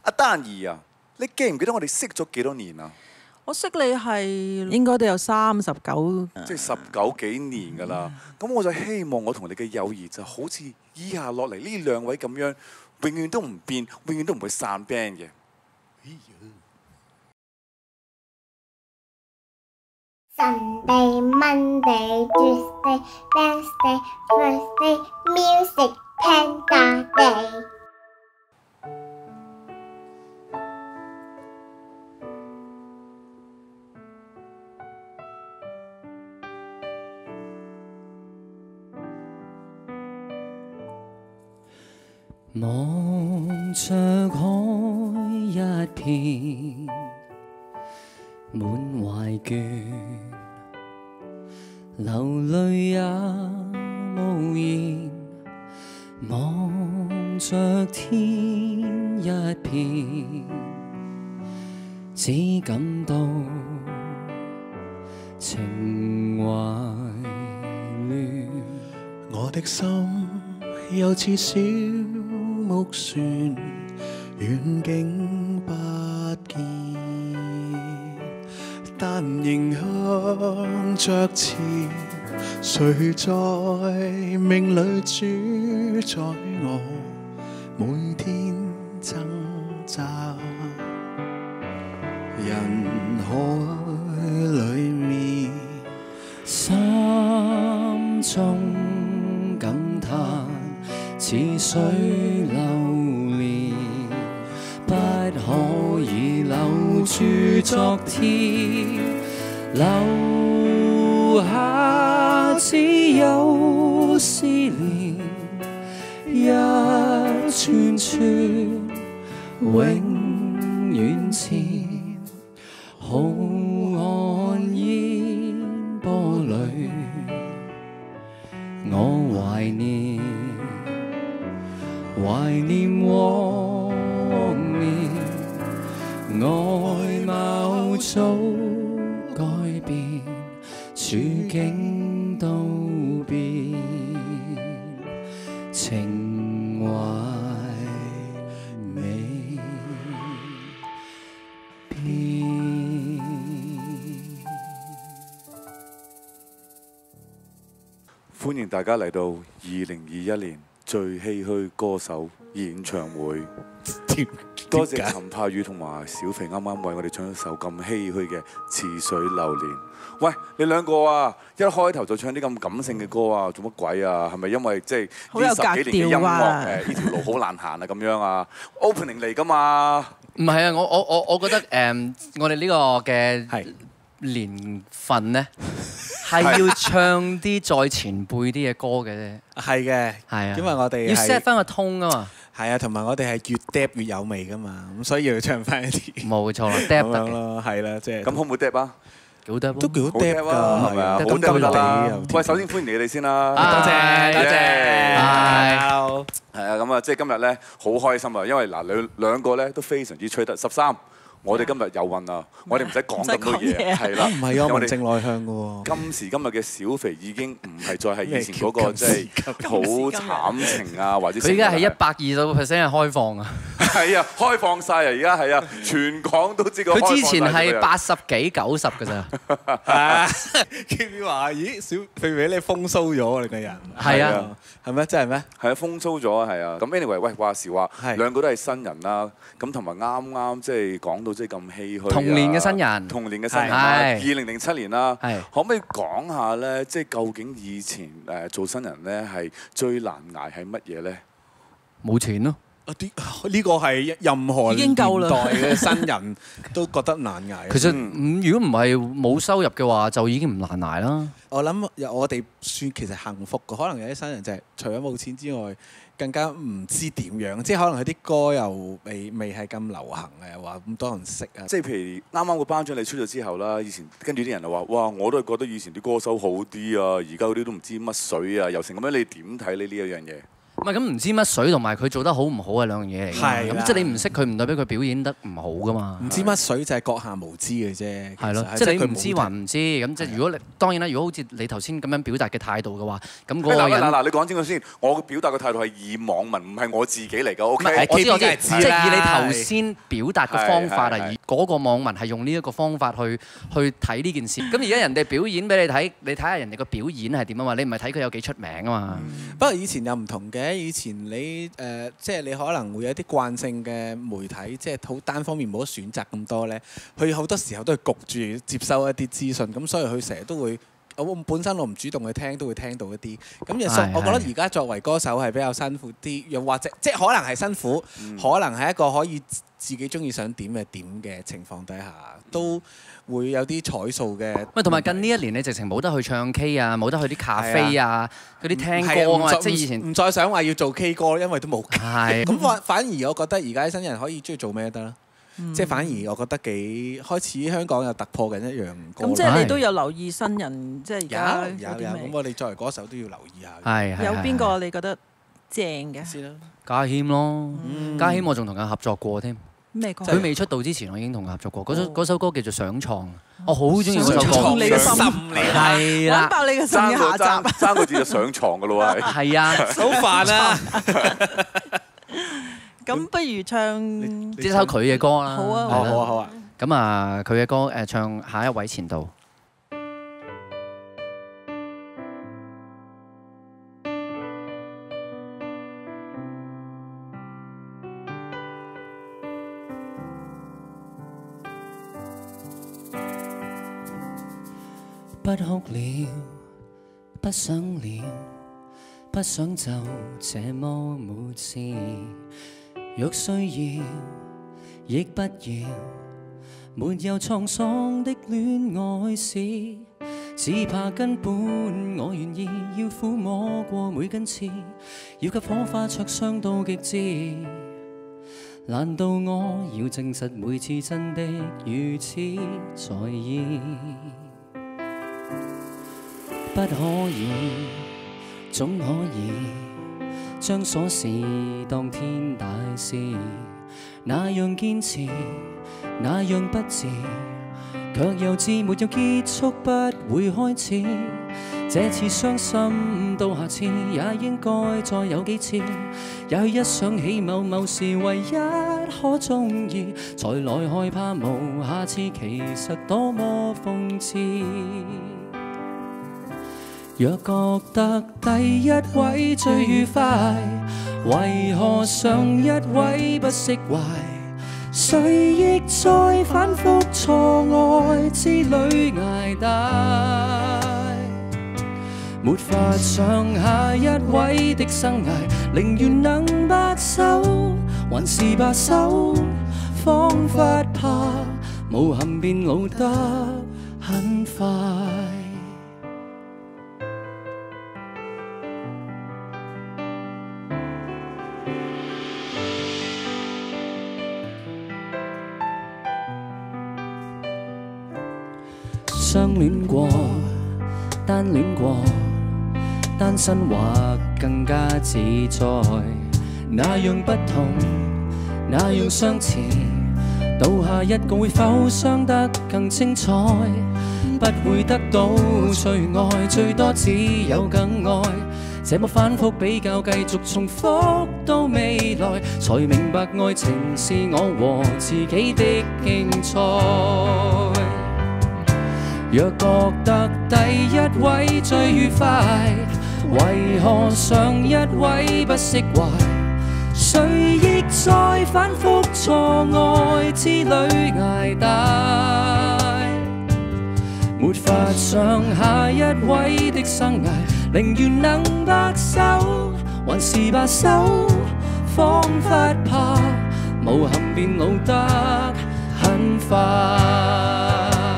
阿丹兒啊，你記唔記得我哋識咗幾多年啊？ 我識你係應該都有39， 即係19幾年㗎啦。咁我就希望我同你嘅友誼就好似以下落嚟呢兩位咁樣，永遠都唔變，永遠都唔會散 band 嘅。 Sunday, Monday, Tuesday, Wednesday, Thursday, Music Panda Day。 望着海一片滿懷倦，流淚也無言。望着天一片，只感到情懷亂。 我的心又似小木船，遠景不見，但仍向着前。誰在命裏主宰我，每天掙扎。人海裏面， 心中感嘆。似水流年，不可以留住昨天，留下只有思念，一串串永遠前，浩瀚煙波裏，我懷念。懷念往年，外貌早改變，處境都變，情懷未變。 歡迎大家嚟到2021年最唏噓歌手演唱會，多謝陳柏宇同埋小肥啱啱為我哋唱一首咁唏噓嘅《似水流年》。喂，你兩個啊，一開頭就唱啲咁感性嘅歌啊，做乜鬼啊？係咪因為即係呢10幾年嘅音樂呢條路好難行啊？咁樣啊 ？Opening 嚟㗎嘛？ 唔係啊，我覺得我哋呢個嘅年份咧。係要唱啲再前輩啲嘅歌嘅啫， 係嘅，係啊，因為我哋要 set 翻個 tone 啊嘛， 係啊，同埋我哋係越 dap 越有味噶嘛，咁所以要唱翻一啲， 冇錯啦 ，dap 得咯，係啦，即係咁好唔好 dap 啊？ 幾好 dap 都幾好 dap 㗎，係咪啊？ 好 dap 啦！喂，首先歡迎你哋先啦， 多謝多謝， 係啊，咁啊，即係今日咧好開心啊，因為嗱你兩個咧都非常之吹得13。我哋今日有運啊！我哋唔使講咁多嘢，係啦。 唔係啊，我哋正內向嘅喎。 今時今日嘅小肥已經唔係再係以前嗰個即係好慘情啊，或者佢而家係120%係開放啊！ 係啊，開放晒啊！而家係啊，全港都知個。 佢之前係80幾90㗎咋。 Kimi 話：咦，小肥肥你風騷咗你個人。 係啊， 係咩？真係咩？ 係啊，風騷咗啊，係啊。咁 anyway，喂，話時話，兩個都係新人啦。咁同埋啱啱即係講到即係咁唏噓。 童年嘅新人。 童年嘅新人啦，2007年啦。可唔可以講下咧？即係究竟以前做新人咧係最難捱係乜嘢咧？ 冇錢咯。 呢個係任何年代嘅新人都覺得難捱。 其實如果唔係冇收入嘅話，就已經唔難捱啦。 我諗我哋算其實幸福嘅，可能有啲新人就係除咗冇錢之外，更加唔知點樣。即係可能佢啲歌又未係咁流行嘅，話咁多人識啊。即係譬如啱啱個頒獎你出咗之後啦，以前跟住啲人就話：哇！我都係覺得以前啲歌手好啲啊，而家嗰啲都唔知乜水啊，又成咁樣。你點睇呢一樣嘢？ 唔係咁唔知乜水同埋佢做得好唔好係兩樣嘢嚟㗎。 係啦咁即係你唔識佢，唔代表佢表演得唔好㗎嘛。 唔知乜水就係閣下無知嘅啫。 係咯， 其實即係你唔知還唔知。咁即係如果你當然啦，如果好似你頭先咁樣表達嘅態度嘅話，咁嗰個人嗱，你講清楚先。我嘅表達嘅態度係以網民，唔係我自己嚟㗎。 唔 OK， 係我知我知， 知即係以你頭先表達嘅方法啊， 係而嗰個網民係用呢一個方法去睇呢件事。咁而家人哋表演俾你睇，你睇下人哋個表演係點啊嘛？你唔係睇佢有幾出名啊嘛？ 不過以前又唔同嘅，以前你即係你可能會有啲慣性嘅媒體，即係好單方面冇得選擇咁多咧。佢好多時候都係焗住接收一啲資訊，咁所以佢成日都會。我本身我唔主動去聽，都會聽到一啲。咁我覺得而家作為歌手係比較辛苦啲，又或者即係可能係辛苦，可能係一個可以自己中意想點就點嘅情況底下，都會有啲彩數嘅。 喂，同埋近呢一年你直情冇得去唱 K 啊，冇得去啲咖啡啊，嗰啲聽歌啊嘛，即係以前唔再想話要做 K 歌，因為都冇。 係咁反而我覺得而家啲新人可以中意做咩都得啦。即係反而我覺得幾開始香港又突破緊一樣歌。 咁即係你都有留意新人，即係而家有咁我哋作為歌手都要留意下。 係有邊個你覺得正嘅？ 先啦， 家謙咯，家謙我仲同佢合作過添。 咩歌？ 佢未出道之前，我已經同佢合作過。嗰首歌叫做《想創》，我好中意嗰首歌。 想創你嘅心嚟係啦， 揾爆你嘅心嘅下集。 三個字就上床㗎咯喎。 係啊， 好煩啊！ 咁不如唱呢首佢嘅歌啦。 好啊， 好啊。 咁啊，佢嘅歌唱下一位前度。不哭了，不想了，不想就這麼沒事。若需要，亦不要，沒有滄桑的戀愛史，只怕根本我願意要撫摸過每根刺，要給火花灼傷到極致。難道我要證實每次真的如此在意？不可以，總可以將瑣事當天大事，那樣堅持，那樣不智，卻又知沒有結束，不會開始。這次傷心到下次也應該再有幾次，也許一想起某事唯一可中意，才來害怕無下次，其實多麼諷刺。若覺得第一位最愉快，為何上一位不釋懷？誰亦在反覆錯愛之旅捱大，沒法想下一位的生涯，寧願能白首，還是罷手，彷彿怕無憾變老得很快。相戀過，單戀過，單身或更加自在，那樣不同，那樣相似，到下一個會否傷得更精彩？不會得到最愛，最多只有更愛。這麼反覆比較，繼續重複到未來，才明白愛情是我和自己的競賽。若覺得第一位最愉快，為何上一位不釋懷？誰亦在反覆錯愛之旅捱大，沒法想下一位的生涯，寧願能白首，還是罷手，彷彿怕無憾變老得很快。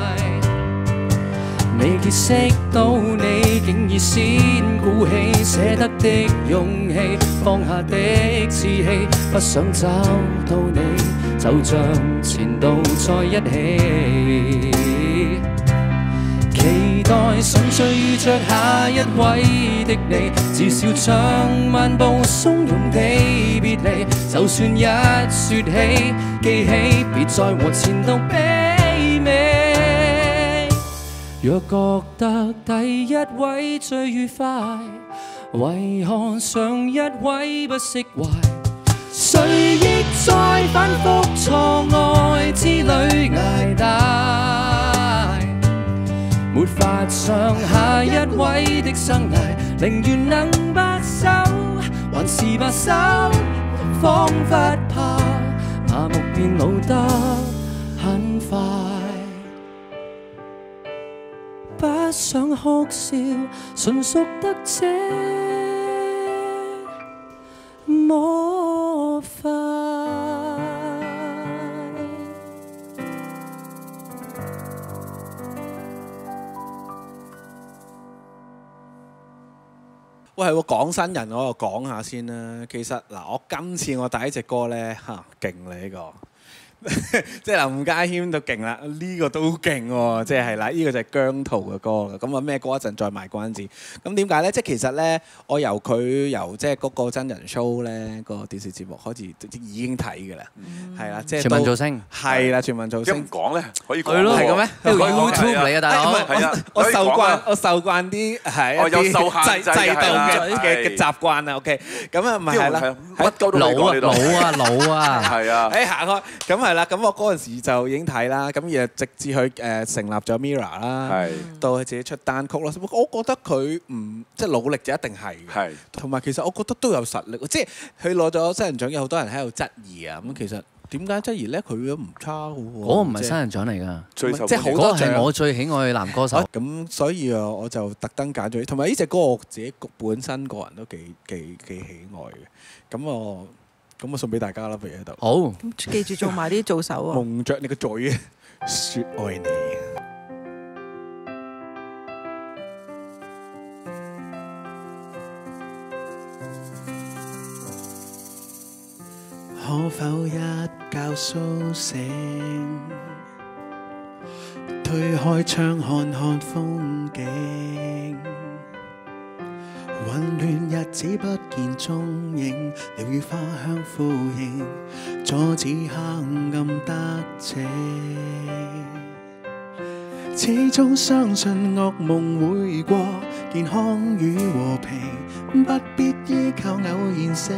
未結識到你，竟已先鼓起捨得的勇氣，放下的志氣，不想找到你，就像前度在一起，期待順序遇着下一位的你，至少像漫步慫恿地別離。就算一説起，記起，別再和前度媲美。若覺得第一位最愉快，為何上一位不釋懷？誰亦在反覆錯愛之旅捱大，沒法想下一位的生涯，寧願能白首，還是白首，彷彿怕麻木變老得很快。不想哭笑，純屬得這魔法。 喂，係喎，講新人我又講下先啦。其實嗱，我今次我第一隻歌咧勁啦呢個。即係林家謙都勁啦，呢個都勁喎，即係啦，呢個就係姜濤嘅歌啦。咁啊咩歌一陣再賣關子。咁點解咧？即係其實咧，我由即係嗰個真人 show 咧，個電視節目開始已經睇㗎啦，係啦，即係全民造星係啦，全民造星。 唔講咧，可以講係咯， 係嘅咩？ 呢個 YouTube 嚟嘅大佬。 係啊， 我受慣啲係一啲制度嘅習慣啊。OK，咁啊唔係啦， 乜鳩都老啊， 係啊。 誒行開，咁係啦，咁我嗰陣時就已經睇啦，咁而直至佢成立咗 Mirror 啦，到佢自己出單曲啦。我覺得佢唔即係努力就一定係嘅，同埋其實我覺得都有實力。即係佢攞咗新人獎，有好多人喺度質疑啊。咁其實點解質疑咧？佢都唔差嘅喎。嗰個唔係新人獎嚟㗎，即係好多獎。我最喜愛嘅男歌手。咁所以啊，我就特登揀咗，同埋呢隻歌我自己本身個人都幾喜愛嘅。咁我送俾大家啦，不如喺度。好， 記住做埋啲做手啊！ 蒙着你個嘴，説愛你。可否一覺甦醒，推開窗看看風景？混亂日子不見蹤影，鳥語花香呼應，阻止黑暗得逞。始終相信惡夢會過，健康與和平不必依靠偶然性。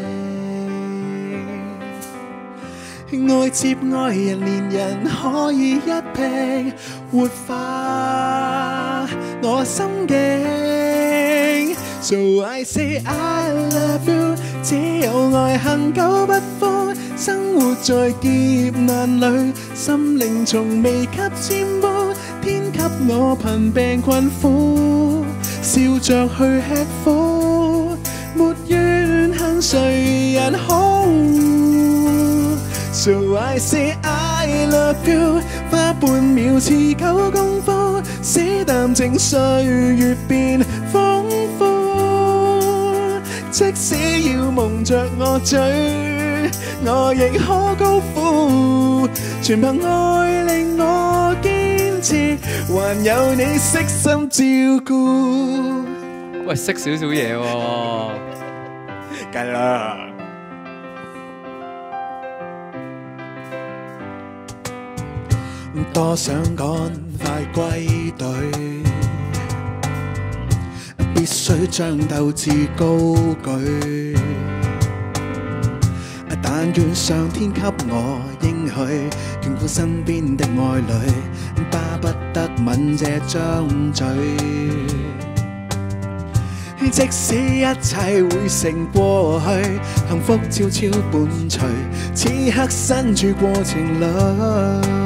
愛接愛人，連人可以一拼，活化我心境。So I say I love you， 只有愛恆久不枯，生活在劫難裏，心靈從未給沾污，天給我貧病困苦，笑着去吃苦，沒怨恨誰人好。So I say I love you， 花半秒持久功夫，寫淡靜歲月變豐富。即使要蒙着我嘴，我亦可高呼，全憑愛令我堅持，還有你悉心照顧。喂，識少少嘢喎，梗啦。多想趕快歸隊，必須將鬥志高舉。但願上天給我應許，眷顧身邊的愛侶，巴不得吻這張嘴。即使一切會成過去，幸福悄悄伴隨，此刻身處過程裏。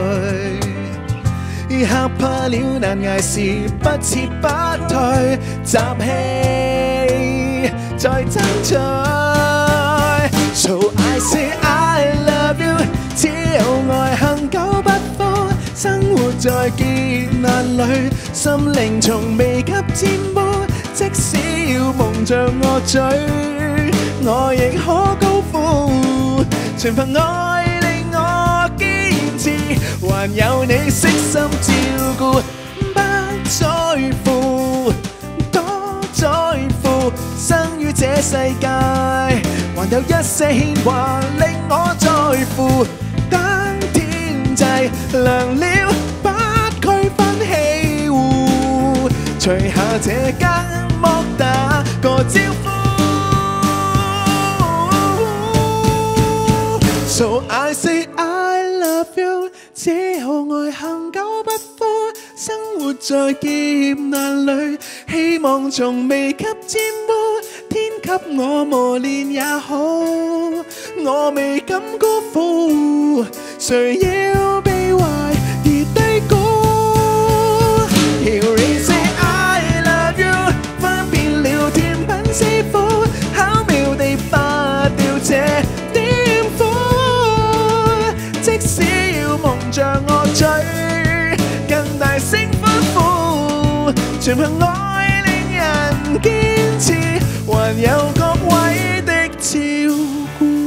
嚇怕了難捱時，不撤不退，集氣再爭取。So I say I love you， 只有愛恆久不枯，生活在劫難裏，心靈從未給沾污。即使要蒙着我嘴，我亦可高呼，全憑愛令我堅持，還有你悉心照顧，不再世界，還有一些牽掛令我在乎。當天際亮了，不區分喜惡，除下這間幕打個招呼。So I say I love you， 只好愛恆久不枯。生活在劫難裏，希望從未給沾污。天給我磨練也好，我未敢辜負。誰要被懷疑低估 ？Here is say I love you， 分辨了甜品師傅，巧妙地拔掉這點苦。即使要蒙着我嘴，更大聲歡呼，全憑愛令人堅持，還有各位的照顧。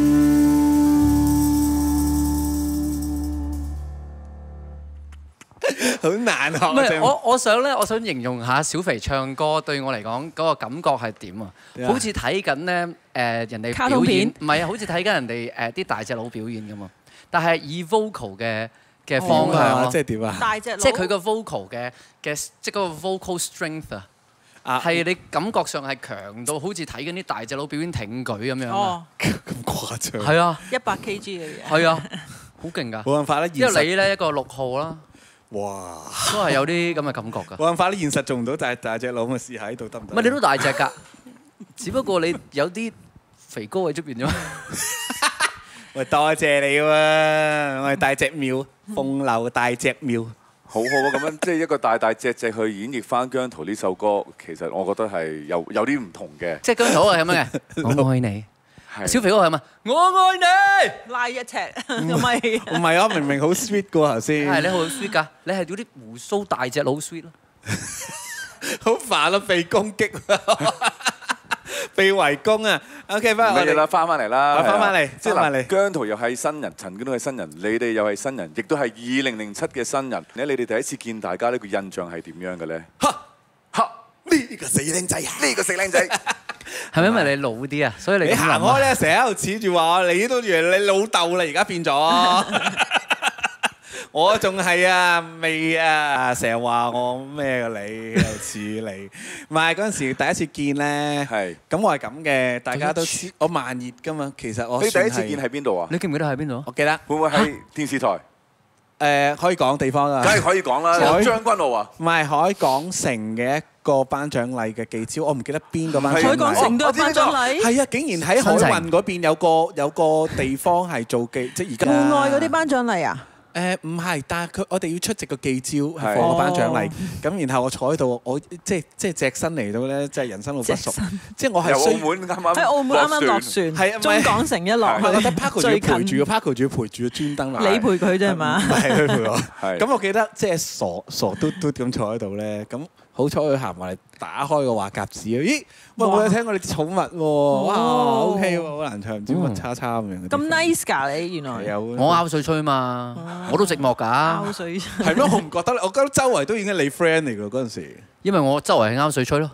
好難學。 唔係我想形容下小肥唱歌對我嚟講嗰個感覺係點啊？好似睇緊咧人哋卡通表演， 片唔係啊，好似睇緊人哋啲大隻佬表演咁嘛。但係以 vocal 嘅方向咯， 即係點啊？ 大隻佬即係佢個 vocal 嘅即係嗰個 vocal strength 啊，係你感覺上係強到好似睇緊啲大隻佬表演挺舉咁樣啊！ 哦， 咁誇張。 係啊， 100 kg 嘅嘢。 係啊，好勁㗎！ 冇辦法啦， 因為你咧一個6號啦， 哇， 都係有啲咁嘅感覺㗎。 冇辦法啦，現實做唔到大隻佬，咪試下喺度得唔得？ 唔係你都大隻㗎，只不過你有啲肥膏喺出邊啫嘛。 喂，多謝你喎，我係大隻廟，鳳流大隻廟。 好好啊，咁樣即係一個大隻去演繹翻姜濤呢首歌，其實我覺得係有啲唔同嘅。 即係姜濤係咁樣嘅，我愛你。 係小肥哥係嘛？我愛你。 拉一尺咁咪唔係啊，明明好 sweet 噶頭先。 係你好 sweet 㗎，你係嗰啲胡鬚大隻佬 sweet 咯。 好煩咯，被攻擊，被圍攻啊！OK， 翻嚟唔緊要啦，翻嚟啦， 翻返嚟即係翻返嚟嗱，姜濤又係新人，陳冠都係新人，你哋又係新人，亦都係2007嘅新人。你哋第一次見大家呢個印象係點樣嘅咧？ 呢個死靚仔， 呢個死靚仔， 係咪因為你老啲啊？所以你你行開咧，成日喺度恃住話你都以為你老豆啦，而家變咗。我仲係啊，未啊，成日話我咩㗎你，又似你。唔係嗰陣時第一次見咧， 係咁我係咁嘅，大家都知我慢熱㗎嘛。其實我你第一次見喺邊度啊？ 你記唔記得喺邊度啊？ 我記得會唔會喺電視台？ 可以講地方啊， 梗係可以講啦，有將軍澳啊， 唔係海港城嘅一個頒獎禮嘅記招，我唔記得邊個頒獎禮。 海港城都有頒獎禮。 係啊，竟然喺海運嗰邊有個地方係做記，即係而家戶外嗰啲頒獎禮啊？ 唔係，但係我哋要出席個記招係放個頒獎禮，咁然後我坐喺度，我即係隻身嚟到咧，即係人生路不熟，即係我係由澳門啱啱喺澳門啱啱落船， 係中港城一落我覺得去， Paco 仲要陪住，Paco 仲要陪住專登嚟。 你陪佢啫係嘛？ 唔係佢陪我。 係咁我記得即係傻嘟嘟咁坐喺度咧，咁好彩佢行埋嚟打開個話匣子啊！咦，喂，我有聽過你啲寵物喎，哇，OK 喎，好難唱，唔知乜叉叉咁樣。 咁 nice 㗎你原來。 有我拗水吹嘛，我都寂寞㗎。 拗水係咩？我唔覺得，我覺得周圍都已經係你 friend 嚟㗎嗰陣時。 因為我周圍係拗水吹咯。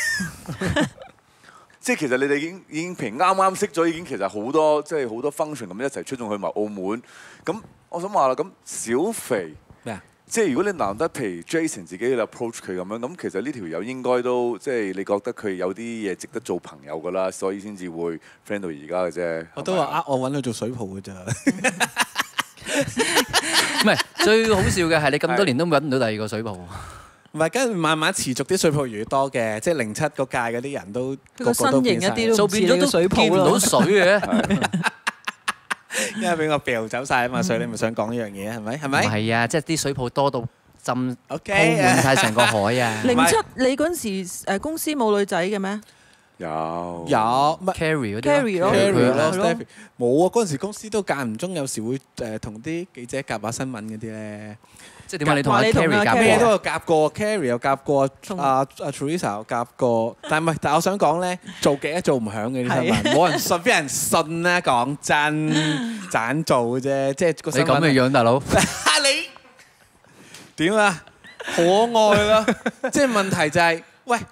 即係其實你哋已經譬如啱啱識咗，已經其實好多即係好多 function 咁一齊出眾去埋澳門。咁我想話啦，咁小肥咩啊？ 即係如果你難得譬如 Jason 自己去 approach 佢咁樣，咁其實呢條友應該都即係你覺得佢有啲嘢值得做朋友㗎啦，所以先至會 friend 到而家嘅啫。 我都話我揾佢做水泡㗎咋。 唔係最好笑嘅係你咁多年都揾唔到第二個水泡。 唔係，跟住慢慢持續啲水泡越多嘅，即係07嗰屆嗰啲人都個身形一啲都就變咗都水泡見唔到水嘅。 因為俾我掉走晒啊嘛，所以你咪想講呢樣嘢係咪？係唔咪係啊，即係啲水泡多到浸鋪 ？OK， 滿晒成個海啊。 07你嗰陣時公司冇女仔嘅咩？ 有乜 Carrie 嗰啲 Carrie 咯 Carrie 咯係咯 ，Stephy 冇啊！嗰陣時公司都間唔中有時會同啲記者夾下新聞嗰啲咧。 即係點解你同阿話你同阿 Carrie 夾咩都過？ 有夾過，Carrie 有夾過，阿 Teresa 有夾過，但係唔係？但係我想講咧，做極都做唔響嘅啲新聞，冇人信，邊人信咧？講真，盞做嘅啫，即係個你新聞。 咁嘅樣，大佬。 你點啊？可愛啦！即係問題就係，喂，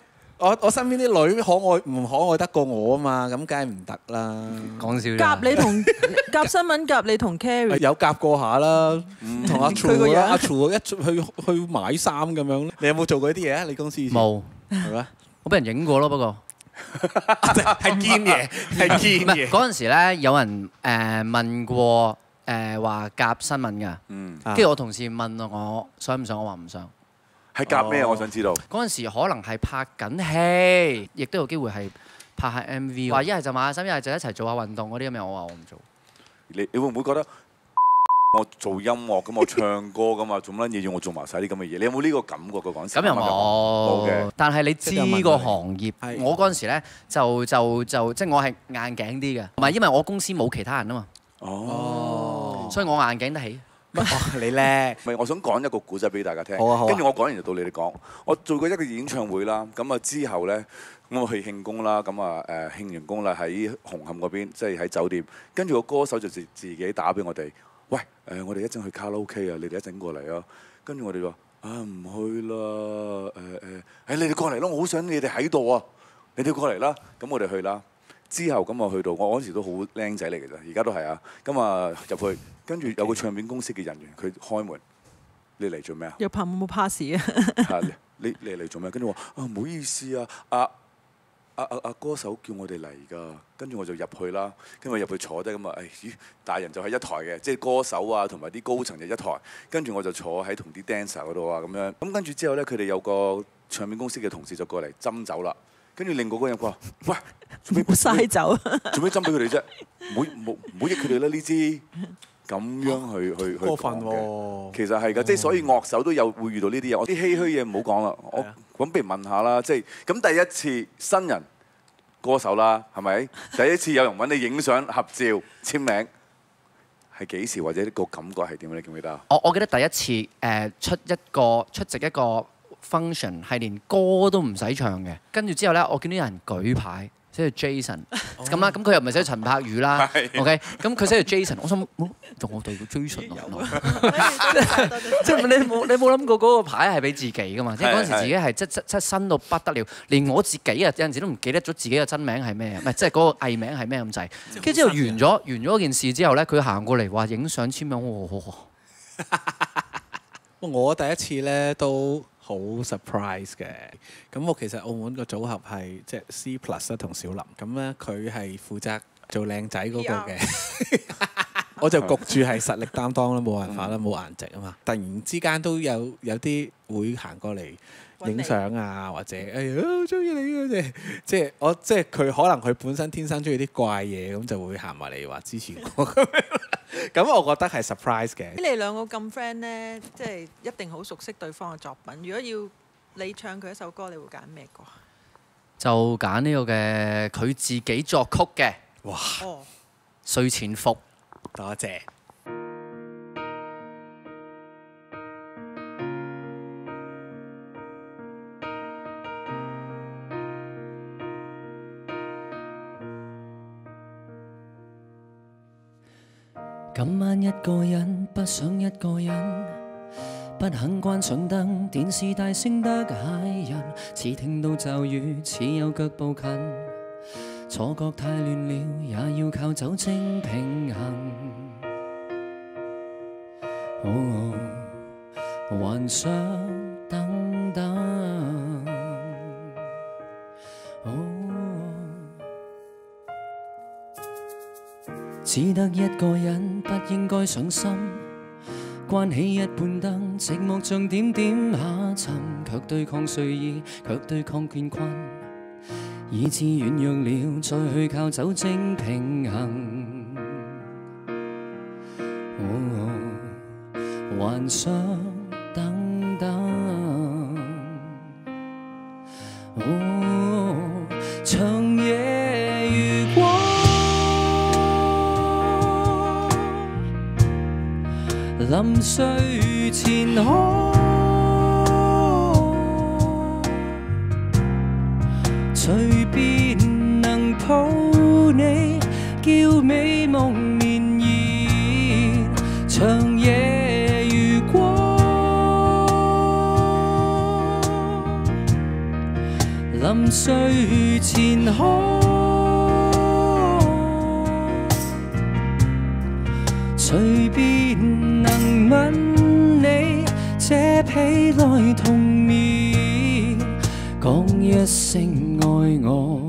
我身邊啲女可愛唔可愛得過我啊嘛，咁梗係唔得啦。 講笑啫。 夾你同夾新聞夾你同 Carrie 有夾過下啦，同阿佢個 True 啦， 樣阿 True 去買衫咁樣。你有冇做過呢啲嘢啊？你公司以前冇， 係咩？ 我俾人影過咯，不過。 係堅嘢，係堅唔係嘢。 嗰陣時咧，有人問過話夾新聞㗎，跟住我同事問我想唔想，我話唔想。 係夾咩？我想知道。 嗰陣時可能係拍緊戲，亦都有機會係拍下 MV。話一係就買下衫，一係就一齊做下運動嗰啲咁樣，我話我唔做。 你會唔會覺得我做音樂咁，我唱歌噶嘛，做乜嘢要我做埋晒啲咁嘅嘢？你有冇呢個感覺嘅嗰陣時？ 咁又冇嘅。 但係你知個行業， 係我嗰陣時咧就即係我係硬頸啲嘅，唔係因為我公司冇其他人啊嘛， 哦， 所以我硬頸得起。 你叻。 唔係，我想講一個故仔俾大家聽。 好啊好啊跟住我講完就到你哋講。我做過一個演唱會啦，咁啊之後咧，我去慶功啦，咁啊慶完功啦喺紅磡嗰邊，即係喺酒店。跟住個歌手就自己打俾我哋，喂我哋一陣去卡拉 OK 啊，你哋一陣過嚟啊。跟住我哋話唔去啦，你哋過嚟咯，我好想你哋喺度啊，你哋過嚟啦。咁我哋去啦。之後咁我去到，我嗰時都好僆仔嚟嘅咋，而家都係啊。咁啊入去，跟住有個唱片公司嘅人員，佢開門，你嚟做咩啊？ 有拍冇 pass 啊？ 你嚟做咩？跟住我話唔好意思啊，阿歌手叫我哋嚟㗎。跟住我就入去啦，跟住入去坐低咁啊，大人就係一台嘅，即係歌手啊同埋啲高層就一台。跟住我就坐喺同啲 dancer 嗰度啊咁樣。咁跟住之後咧，佢哋有個唱片公司嘅同事就過嚟斟酒啦。跟住另外嗰個人話：喂，做咩嘥酒？ 做咩斟俾佢哋啫？唔好益佢哋啦！呢支咁樣去過分講嘅喎。 其實係㗎，即係所以樂手都有會遇到呢啲嘢。我啲唏噓嘢唔好講啦。我咁不如問下啦，即係咁第一次新人歌手啦，係咪？第一次有人揾你影相合照簽名係幾時，或者個感覺係點？你記唔記得啊？ 我記得第一次出席一個 function 係連歌都唔使唱嘅，跟住之後咧，我見到有人舉牌，寫住 Jason 咁啦，咁佢又唔係寫住陳柏宇啦，OK，咁佢寫住 Jason，我心我哋個 Jason 啊，即係你冇諗過嗰個牌係俾自己噶嘛？即係嗰陣時自己係即新到不得了，連我自己啊有陣時都唔記得咗自己嘅真名係咩，唔係即係嗰個藝名係咩咁滯。跟住之後完咗件事之後咧，佢行過嚟話影相簽名， 我第一次咧都好 surprise 嘅，咁我其實澳門個組合係即係 C Plus 同小林，咁咧佢係負責做靚仔嗰個嘅，我就焗住係實力擔當啦，冇辦法啦，冇顏值啊嘛。突然之間都有啲會行過嚟影相啊，或者好中意你嘅，即係佢可能佢本身天生中意啲怪嘢，咁就會行埋嚟話支持我咁樣。咁我覺得係 surprise 嘅。 你哋兩個咁 friend 咧，即係一定好熟悉對方嘅作品。如果要你唱佢一首歌，你會揀咩歌？ 就揀呢個嘅佢自己作曲嘅。 哇！ 睡前服， 多謝。 今晚一個人，不想一個人，不肯關上燈，電視大聲得駭人，似聽到驟雨，似有腳步近，錯覺太亂了，也要靠酒精平衡。幻想等等，只得一個人，不應該上心。關起一半燈，寂寞像點點下沉，卻對抗睡意，卻對抗倦困，以致軟弱了，再去靠酒精平衡。幻想等等，長夜如果臨睡前可隨便能抱你，叫美夢綿延。長夜如果臨臨睡前可隨便能吻你，這被內同眠，講一聲愛我。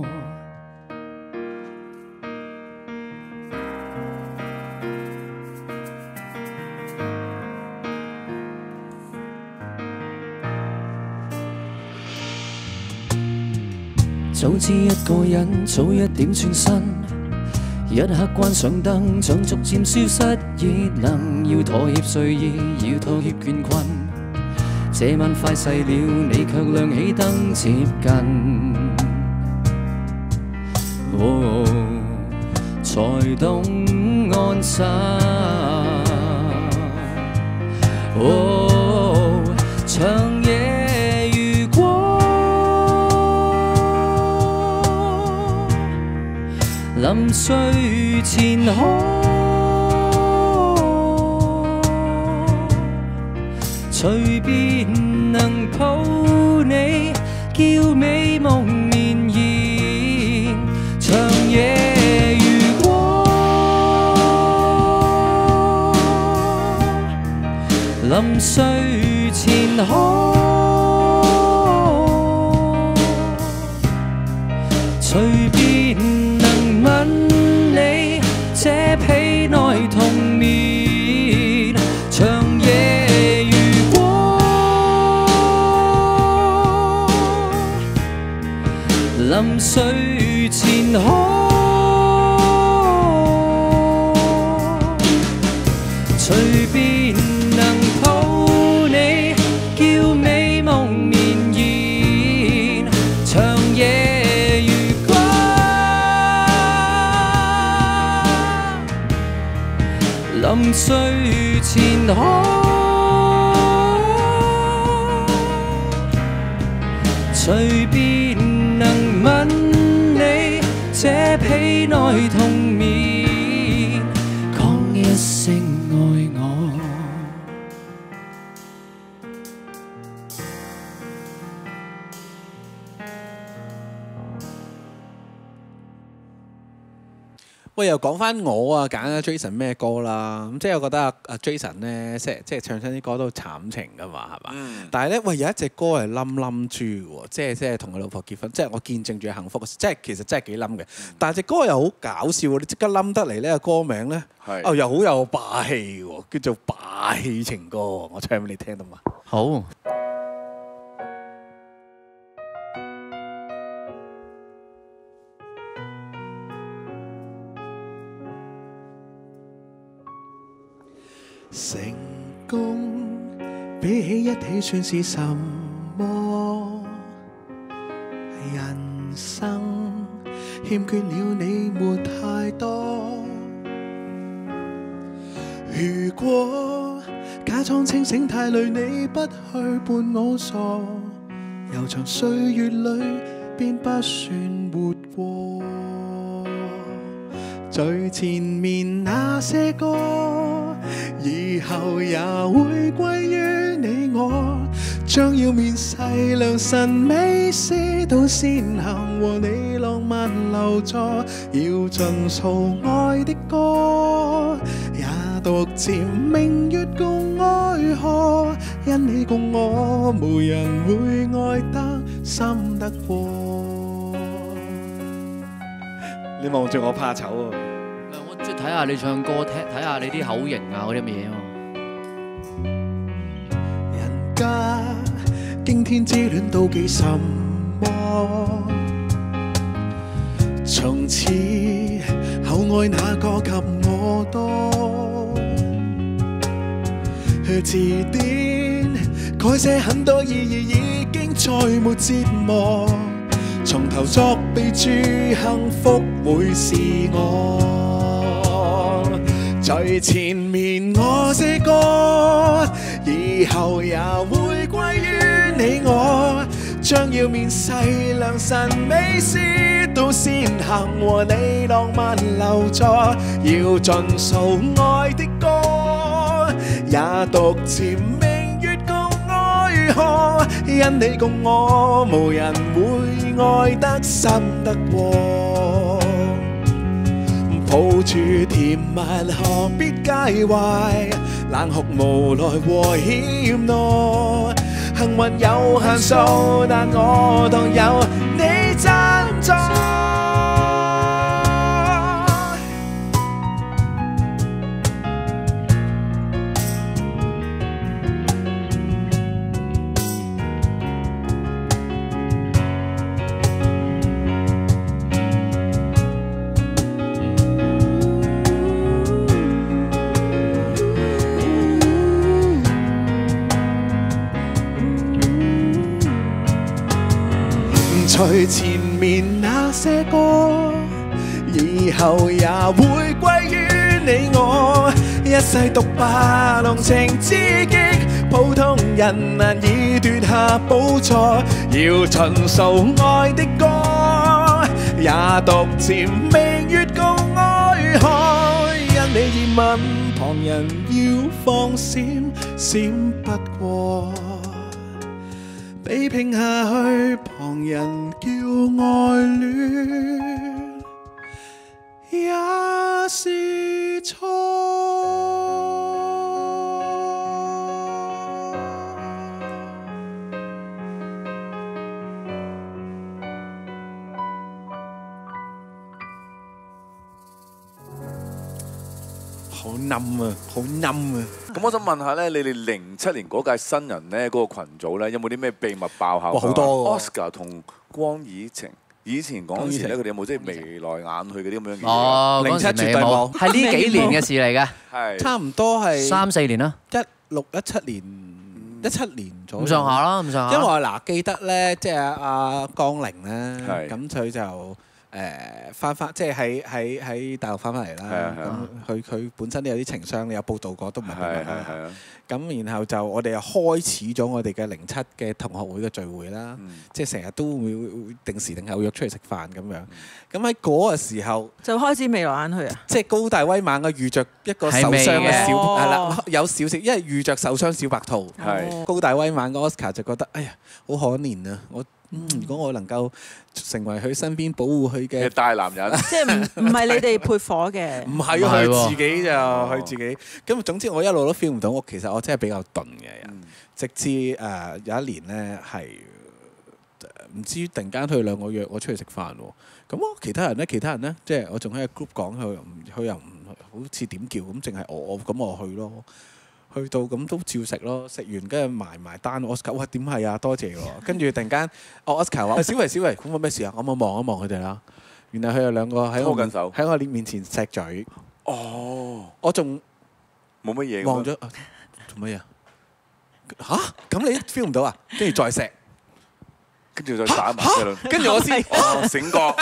早知一個人早一點轉身，一刻關上燈，像逐漸消失熱能。要妥協睡意，要妥協倦困。這晚快逝了，你卻亮起燈接近。哦，才懂安心。哦，長夜如果臨睡前可隨便能抱你，叫美夢綿延。長夜如果臨睡前可隨便能吻你，這被內同眠。長夜如果臨睡前可隨便能抱你，叫美夢綿延。長夜如果臨睡前可隨便能吻你，這被內同眠，講一聲愛我。 喂，又講翻我啊，揀阿 Jason 咩歌啦？咁即係我覺得阿 Jason 咧，即係唱親啲歌都慘情噶嘛，係嘛？但係咧，喂有一隻歌係冧冧豬喎，即係同佢老婆結婚，即係我見證住幸福嘅事，即係其實真係幾冧嘅。但係隻歌又好搞笑喎，你即刻冧得嚟呢個歌名咧，哦又好有霸氣喎，叫做霸氣情歌。我唱俾你聽到嘛？ 好。 成功比起一起算是什麼？人生欠缺了你沒太多。如果假裝清醒太累，你不去伴我傻，悠長歲月裏便不算活過。最前面那些歌，以後也會歸於你我，將要面世良辰美事到先行和你浪漫留座，要盡訴愛的歌，也獨佔明月共愛河，因你共我，無人會愛得深得過。你望住我怕醜啊！ 我中意睇下你唱歌，睇下你啲口型啊嗰啲嘢喎。 人家驚天之戀妒忌什麼？從此後愛哪個及我多？字典改寫很多意義，已經再沒折磨。從頭作備注，幸福會是我。最前面我這歌，以後也會歸於你我。將要面世良辰美事到先行和你浪漫留座，要盡訴愛的歌，也獨佔明月共愛河， 過，因你共我，無人會愛得深得過。抱住甜蜜何必介懷，冷酷無奈和險懦。幸運有限數，但我當有你贊助。隨前面那些歌，以後也會歸於你我。一世獨霸濃情之擊，普通人難以奪下寶座。要盡數愛的歌，也獨佔明月共愛河。因你熱吻，旁人要放閃，閃不過。比拼下去，旁人叫愛戀也是錯。好冧啊！好冧啊！ 咁我想問下咧，你哋07年嗰屆新人咧嗰個群組咧，有冇啲咩秘密爆效？ 哇，好多 Oscar 同光以晴，以前講時咧，佢哋有冇即係眉來眼去嗰啲咁樣嘅嘢？ 哦， 07絕對冇， 係呢幾年嘅事嚟嘅， 係差唔多係 3-4年啦 16、17年、17年左右咁上下啦，咁上下。 因為我嗱記得咧，即係阿江玲咧， 係咁佢就翻即係喺大陸翻嚟啦。 係啊咁佢本身都有啲情傷，你有報道過都唔係秘密啦。 係啊。 咁然後就我哋又開始咗我哋嘅07嘅同學會嘅聚會啦，即係成日都會定時定候約出嚟食飯咁樣。咁喺嗰個時候就開始眉來眼去啊！ 即係高大威猛嘅遇着一個受傷嘅小係係啦，有少少，因為遇着受傷小白兔。 係高大威猛嘅 Oscar 就覺得，哎呀，好可憐啊！如果我能夠成為佢身邊保護佢嘅大男人， 即係唔係你哋潑火嘅？ 唔係啊，佢自己就佢自己。咁總之我一路都 feel 唔到，我其實我真係比較鈍嘅人。直至有一年咧係唔知突然間佢哋兩個約我出去食飯喎。咁其他人咧，即係我仲喺個 group 講佢又唔好似點叫咁，淨係我咁我去咯。去到咁都照食咯，食完跟住埋單 Oscar， 哇點係啊，多謝喎！跟住突然間Oscar 話：小維，咁我咩事啊？我望一望佢哋啦。原來佢哋兩個喺我面前錫嘴。 哦， 我仲冇乜嘢。 望咗做乜嘢？嚇？咁你 feel 唔到啊？跟住再錫， 跟住再打埋一輪。 跟住我先醒覺。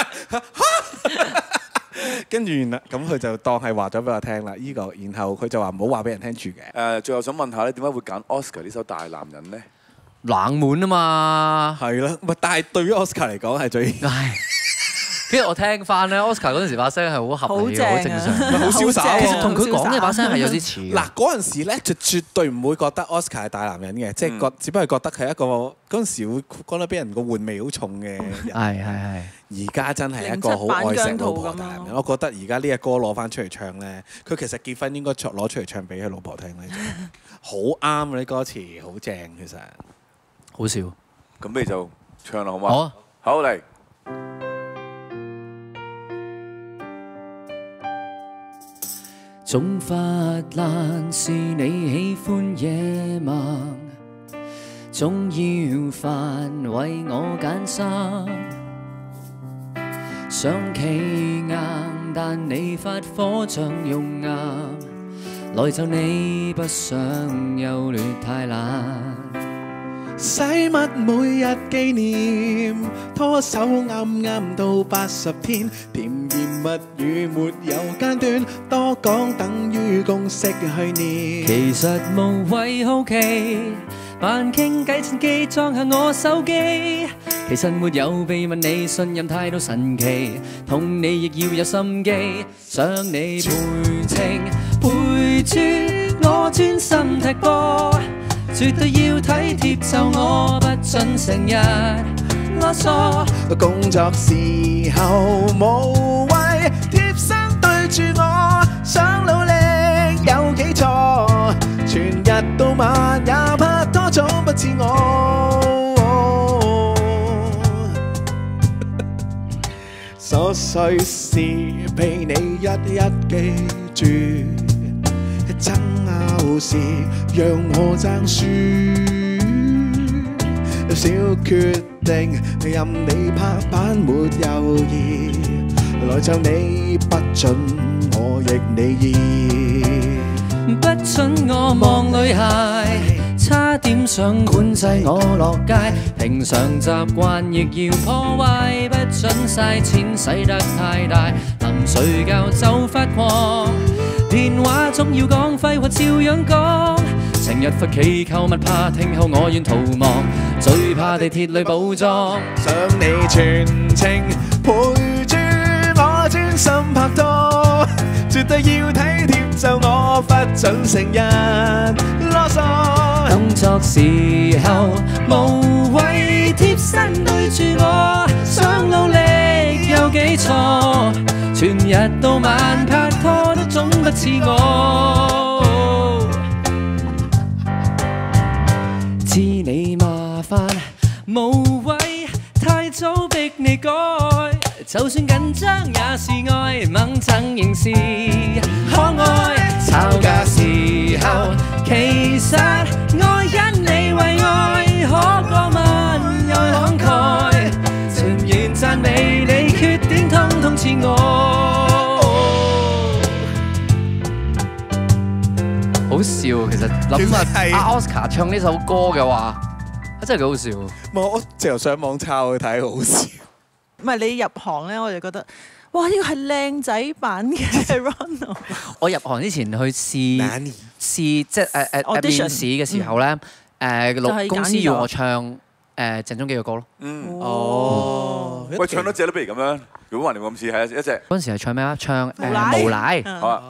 跟住啦，咁佢就當係話咗俾我聽啦，呢個，然後佢就話唔好話俾人聽住嘅。 最後想問下咧，點解會揀 Oscar 呢首《大男人》呢？ 冷門啊嘛， 係啦，但係對於 Oscar 嚟講係最。 跟住我聽翻咧，Oscar 嗰陣時把聲係好合理嘅，好正常， 好瀟灑。 其實同佢講嘅把聲係有啲似。 嗱嗰陣時咧，就絕對唔會覺得 Oscar 係大男人嘅，即係只不過覺得佢係一個嗰陣時會覺得俾人個玩味好重嘅人。 係。 而家真係一個好愛錫老婆嘅男人。我覺得而家呢隻歌攞翻出嚟唱咧，佢其實結婚應該攞出嚟唱俾佢老婆聽咧，好啱嗰啲歌詞，好正其實。 好笑。 咁你就唱啦，好嘛？ 好啊， 好嚟。 總發爛是你喜歡野蠻，總要煩為我揀衫，想企硬，但你發火像用牙，來就你不想優劣太難。 使乜每日紀念，拖手啱到80天，甜言蜜語沒有間斷，多講等於公式去念。 其實無謂好奇，扮傾偈趁機裝下我手機，其實沒有秘密，你信任態度神奇，同你亦要有心機，想你陪情陪住我專心踢波。 絕對要體貼就我，不准成日囉嗦。 工作時候無謂貼身對住我，想努力有幾錯？全日到晚也拍拖，總不似我。瑣碎事被你一一記住，爭拗時讓我爭輸，小決定任你拍板沒猶豫，來就你不准我逆你意， 不准我望女孩，差點想管制我落街，平常習慣亦要破壞，不准嘥錢使得太大，臨睡覺就發狂，電話總要講廢話照樣講，成日罰企購物怕聽後我願逃亡，最怕地鐵裏補妝， 想你全程陪住我專心拍拖，絕對要體貼就我，不准成日囉嗦。 動作時候無謂貼身對住我，想努力有幾錯？全日到晚拍拖都總不似我，知你麻煩無謂太早逼你改，就算緊張也是愛，猛憎仍是可愛。吵架時候其實愛因你為愛，可過問又慷慨，全然讚美你缺點通通似我。好笑，其實諗下阿 Oscar 唱呢首歌嘅話，真係幾好笑。 我直頭上網抄去睇，好笑。 唔係你入行咧，我就覺得哇，呢個係靚仔版嘅 Ronald。 我入行之前去試即係面試嘅時候咧，公司要我唱鄭中基嘅歌咯。 哦， 喂，唱多隻都不如咁樣。如果話你咁試係一隻。 嗰陣時係唱咩啊？唱無賴。 好啊。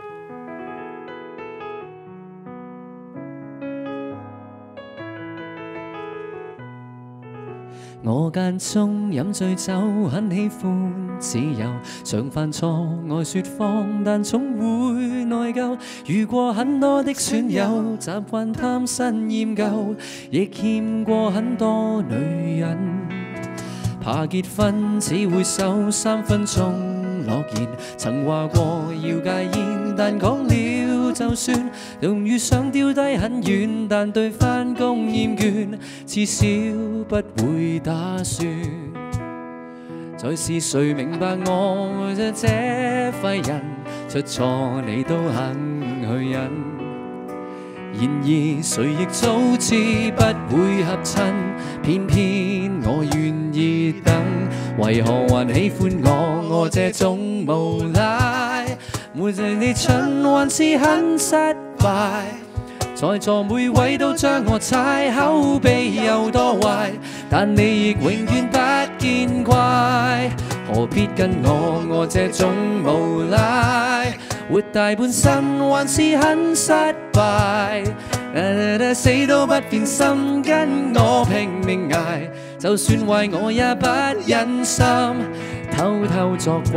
我間中飲醉酒，很喜歡自由，常犯錯愛説謊，但總會內疚。遇過很多的損友，習慣貪新厭舊，亦欠過很多女人。怕結婚只會守3分鐘諾言，曾話過要戒煙，但講了就算，仲遇上丟低很遠，但對返工厭倦，至少不會打算。再是誰明白我這廢人，出錯你都肯去忍。然而誰亦早知不會合襯，偏偏我願意等。為何還喜歡我這種無賴？每日你蠢還是很失敗，在座每位都將我踩，口碑有多壞，但你亦永遠不見怪。何必跟我這種無賴？活大半生還是很失敗，死都不變心，跟我拼命捱，就算壞我也不忍心偷偷作怪。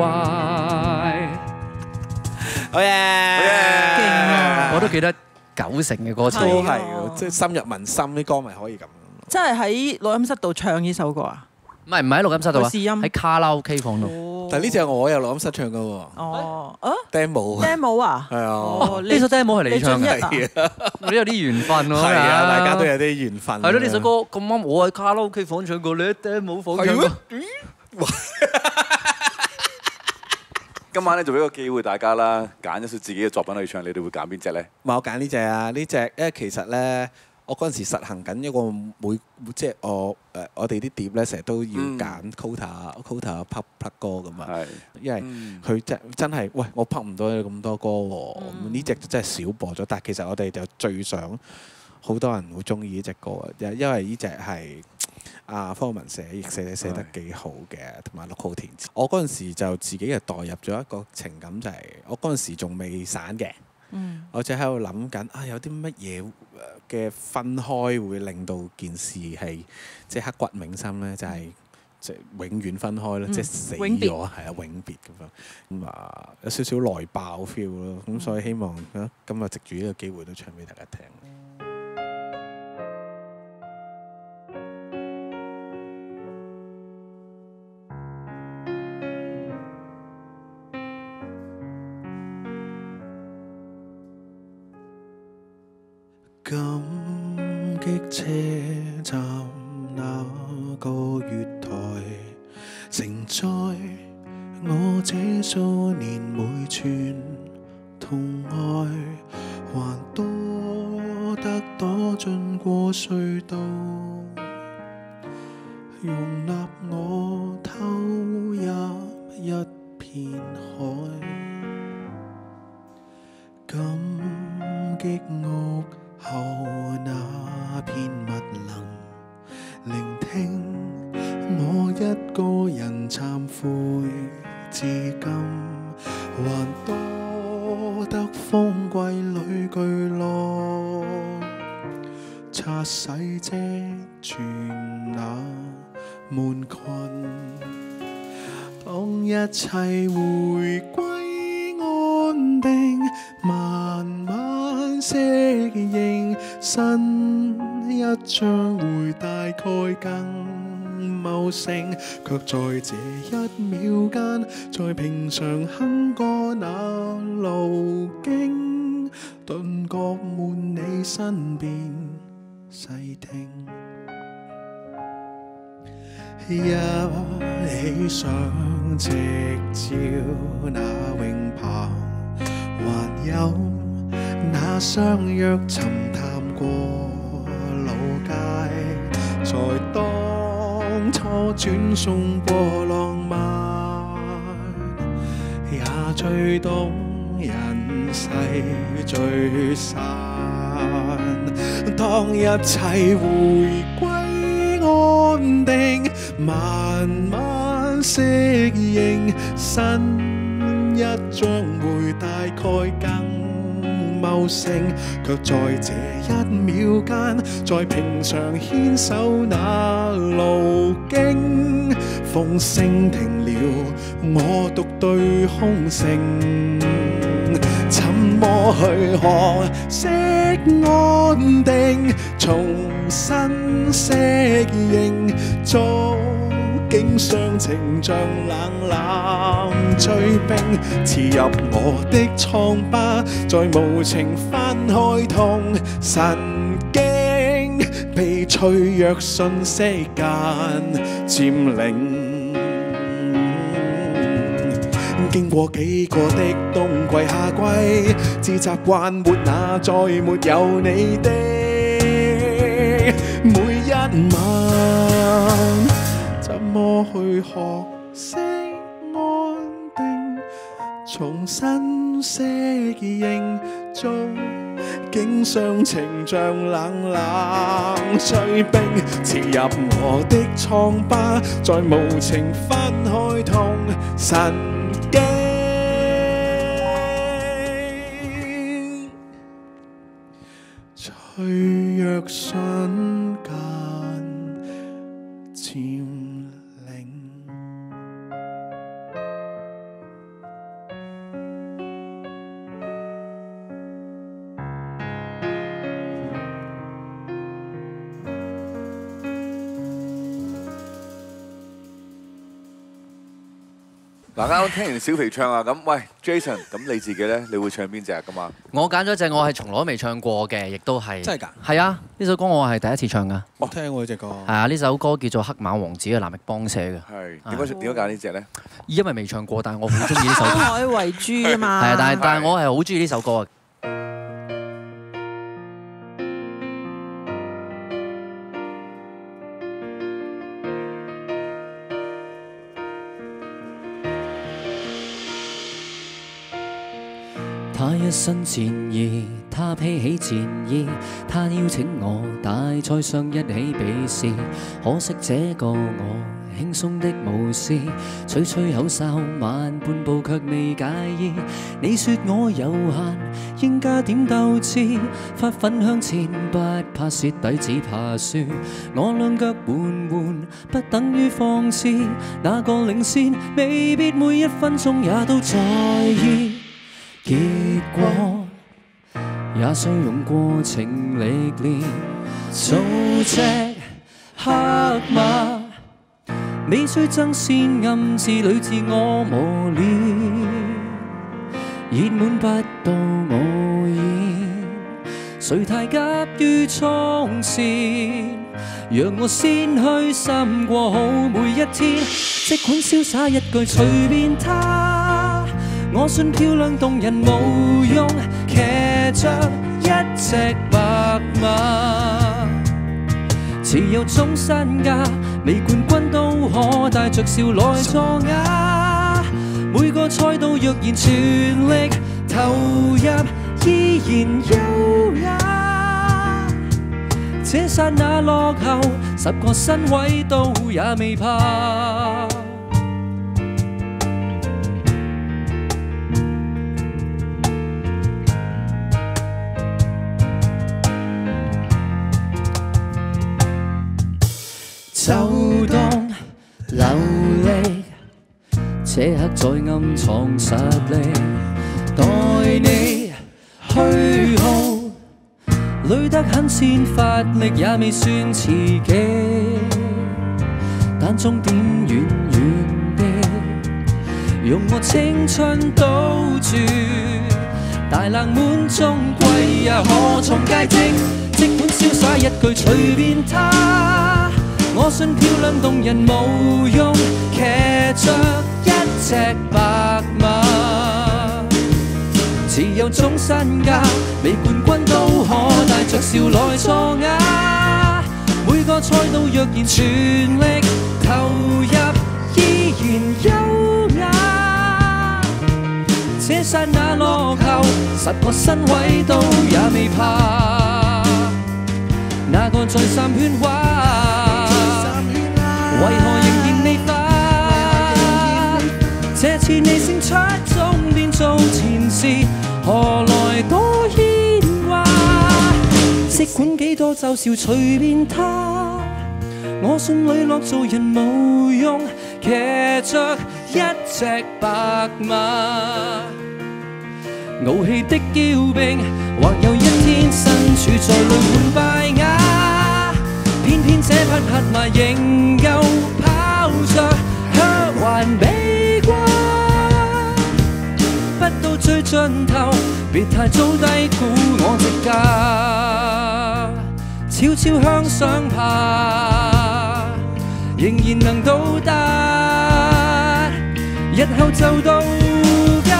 好嘢！ 勁啊！ 我都記得9成嘅歌詞， 都係即係深入民心，啲歌咪可以咁。 真係喺錄音室度唱呢首歌啊？ 唔係喺錄音室度啊， 試音喺卡拉 OK 房度。 但係呢隻我有錄音室唱噶喎。 哦 ，demo 啊？ 係啊。 哦，呢首 demo 係你唱嘅，你有啲緣分喎。 係啊，大家都有啲緣分。 係咯，呢首歌咁啱我喺卡拉 OK 房唱過，你喺 demo 房唱過。 今晚咧就俾個機會大家啦，揀一首自己嘅作品去唱，你哋會揀邊隻咧？ 我揀呢隻啊，呢隻因為其實咧，我嗰陣時實行緊一個即係我哋啲碟咧，成日都要揀 quota plug 歌咁啊。因為佢真係喂，我拍唔到咁多歌喎，呢隻真係少播咗。但係其實我哋就最想好多人會中意呢隻歌啊，因為呢隻係方文寫得幾好嘅，同埋6號填詞。我嗰陣時就自己係代入咗一個情感，就係我嗰陣時仲未散嘅。 我就喺度諗緊啊，有啲乜嘢嘅分開會令到件事係即係刻骨銘心咧？就係即係永遠分開咯，即係死咗永別係啊，永別咁樣有少少內爆 feel 咯。咁所以希望今日藉住呢個機會都唱俾大家聽。感激車站那個月台，承載我這數年每寸痛愛，還多得躲進過隧道，容納我偷入一片海，感激屋後那片密林，聆聽我一個人懺悔至今，還多得風季裏巨浪，擦洗積存那悶困，當一切回歸安定，慢慢適應，新一章會大概更茂盛，卻在這一秒間，在平常哼歌那路徑，頓覺滿你身邊細聽，一起想直照那泳棚，還有那相約尋探過老街，在當初轉送過浪漫，也最懂人世聚散。當一切回歸安定，慢慢適應，新一章會大概更茂盛，卻在這一秒間，在平常牽手那路徑，風聲停了，我獨對空城，沉默去學識安定，重新適應，觸景傷情像冷冷追冰，刺入我的瘡疤，在無情翻開痛神經，被脆弱訊息間佔領。經過幾個的冬季夏季，至習慣沒那再沒有你的每一晚，怎麼去學識安定，重新適應，觸景傷情像冷冷追冰，刺入我的瘡疤，在無情翻開痛神經，脆弱瞬間佔領。 嗱，啱啱聽完小肥唱啊，咁喂 Jason，咁你自己咧，你會唱邊隻㗎嘛？ 我揀咗隻我係從來都未唱過嘅，亦都係真係㗎？ 係啊！呢首歌我係第一次唱㗎。 我聽過呢隻歌。 係啊！呢首歌叫做《黑馬王子》，係藍奕邦寫嘅。 係點解揀呢隻咧？ 因為未唱過，但係我好中意呢首歌。 海為珠啊嘛。 係啊，但係我係好中意呢首歌啊。他一身戰意，他披起戰衣，他邀請我大賽上一起比試。可惜這個我輕鬆的無視，吹吹口哨，慢半步卻未介意。你說我悠閒，應加點鬥志，發奮向前，不怕蝕底，只怕輸。我兩腳緩緩，不等於放肆，那個領先未必每一分鐘也都在意。結果也相用過程歷練，做隻黑馬。你雖爭先暗自裏自我磨練，熱滿不到我言，誰太急於衝線，讓我先虛心過好每一天，即管瀟灑一句隨便他。我信漂亮動人無用，騎着一隻白馬，持有終身家，未冠軍都可帶着笑來助押。每個賽道若然全力投入，依然優雅。這剎那落後，10個身位都也未怕。就當流力，這刻在暗藏實力，待你虛耗，累得很先發力也未算遲機，但終點遠遠的，用我青春賭注，大冷門終歸也可從佳績，即管瀟灑一句隨便他。我信漂亮動人無用，騎着一隻白馬，持有終身家，未冠軍都可帶着笑來助押。每個賽道若然全力投入，依然優雅。這剎那落後，10個身位都也未怕。那個再三喧嘩，為何仍然未發？這次你勝出終變做前事，何來多牽掛？即管幾多嘲笑隨便他，我信磊落做人無用，騎着一隻白馬。傲氣的驕兵，或有一天身處在淚滿敗瓦，偏偏這匹黑馬仍舊跑着卻還未掛。不到最盡頭，別太早低估我隻價，悄悄向上爬，仍然能到達，日後就到家。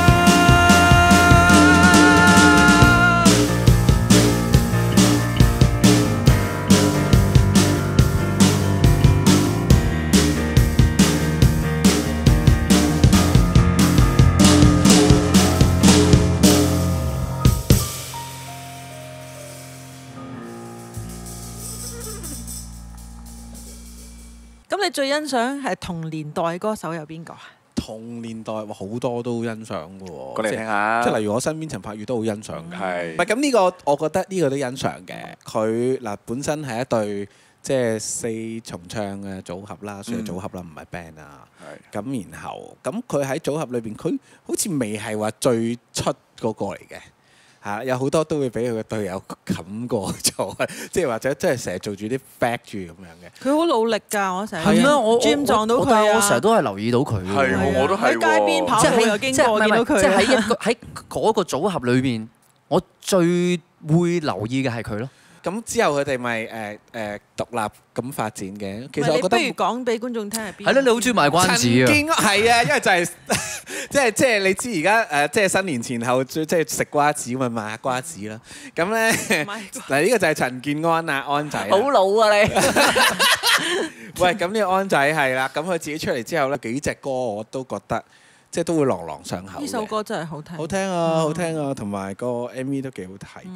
咁你最欣賞係同年代歌手有邊個啊？ 同年代哇好多都欣賞嘅喎， 講嚟聽下。 即係例如我身邊陳柏宇都好欣賞嘅。 係唔係咁呢個？我覺得呢個都欣賞嘅。佢嗱本身係一對即係4重唱嘅組合啦，算係組合啦，唔係 band 啊。係咁，然後咁佢喺組合裏邊，佢好似未係話最出嗰個嚟嘅。有好多都會俾佢嘅隊友冚過咗，即係或者即係成日做住啲 back 住咁樣嘅。 佢好努力㗎，我成日係咩？我 Gym 撞到佢啊！ 我成日都係留意到佢。 係我都係喺街邊跑步又經過見到佢。 即係喺嗰個組合裏邊，我最會留意嘅係佢咯。 咁之後佢哋咪獨立咁發展嘅。其實我覺得不如講俾觀眾聽係邊？ 係咯，你好中意賣關子啊！ 陳建係啊，因為就係即係你知而家即係新年前後即係食瓜子咁嘛，賣下瓜子啦。咁咧嗱呢個就係陳建安啊，安仔。 好老啊你！ 喂，咁呢個安仔係啦，咁佢自己出嚟之後咧，幾隻歌我都覺得即係都會朗朗上口。 呢首歌真係好聽， 好聽啊，好聽啊，同埋個 MV 都幾好睇。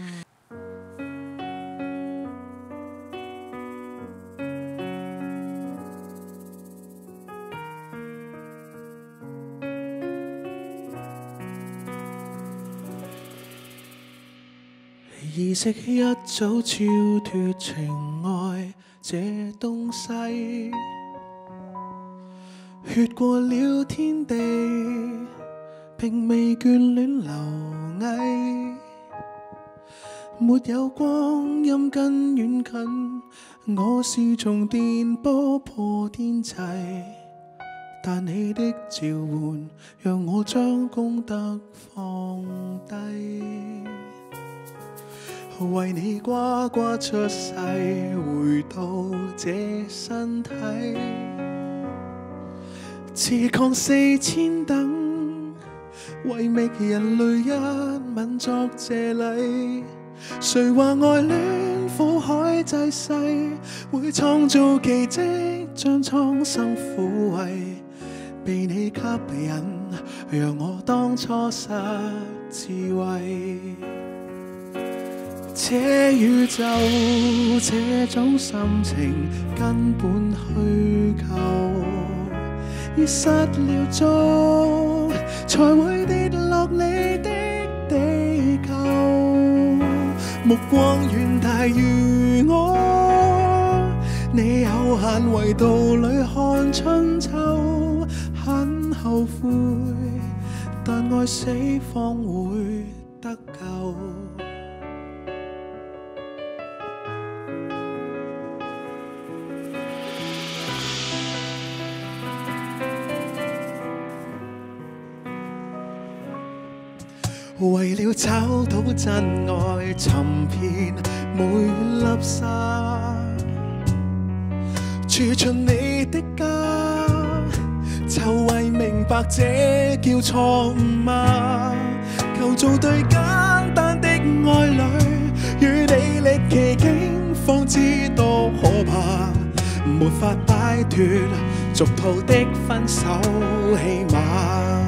知識一早超脱情愛這東西，越過了天地，並未眷戀流翳。沒有光陰跟遠近，我是從電波破天際，但你的召喚讓我將功德放低。為你呱呱出世，回到這身體，自抗4000等，為覓人類一吻作謝禮。誰話愛戀苦海濟世，會創造奇蹟，將蒼生撫慰。被你吸引，讓我當初失智慧。這宇宙這種心情根本虛構，已失了蹤，才會跌落你的地球。目光遠大如我，你有限維度裏看春秋，很後悔，但愛死方會得救。為了找到真愛，尋遍每粒沙，住進你的家，就為明白這叫錯誤嗎？求做對簡單的愛侶，與你歷奇境，方知多可怕，沒法擺脫俗套的分手戲碼。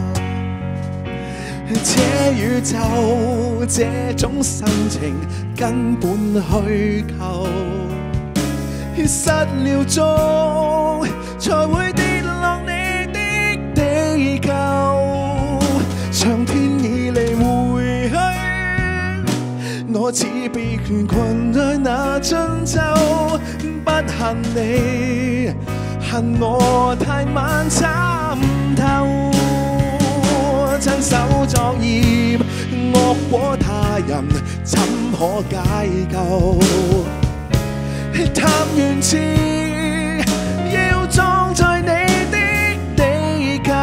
這宇宙這種心情根本虛構，失了蹤才會跌落你的地球。長天以嚟回去，我似被困在那春秋，不恨你，恨我太晚參透。親手作孽，惡果他人怎可解救？貪願似要葬在你的地球，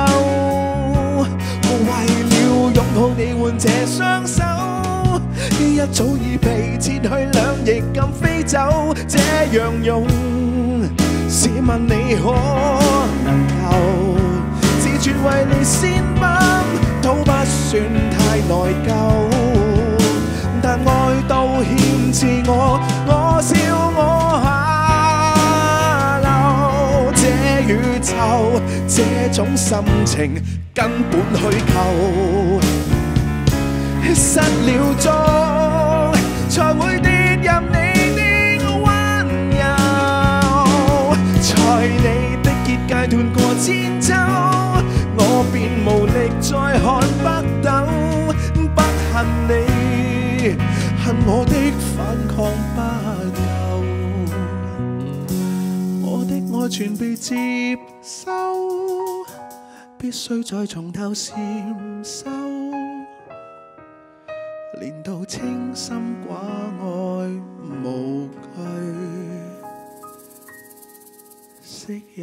為了擁抱你換這雙手，一早已被切去兩翼咁飛走。這樣用，試問你可能夠？自絕為你先崩，都不算太內疚，但愛到欠自我，我笑我下流。這宇宙這種心情根本虛構，失了蹤才會跌入你的溫柔，在你的結界斷過千秋，我便無力再看北斗。不恨你，恨我的反抗不夠，我的愛全被接收，必須再從頭禪修，練到清心寡愛無懼，識有。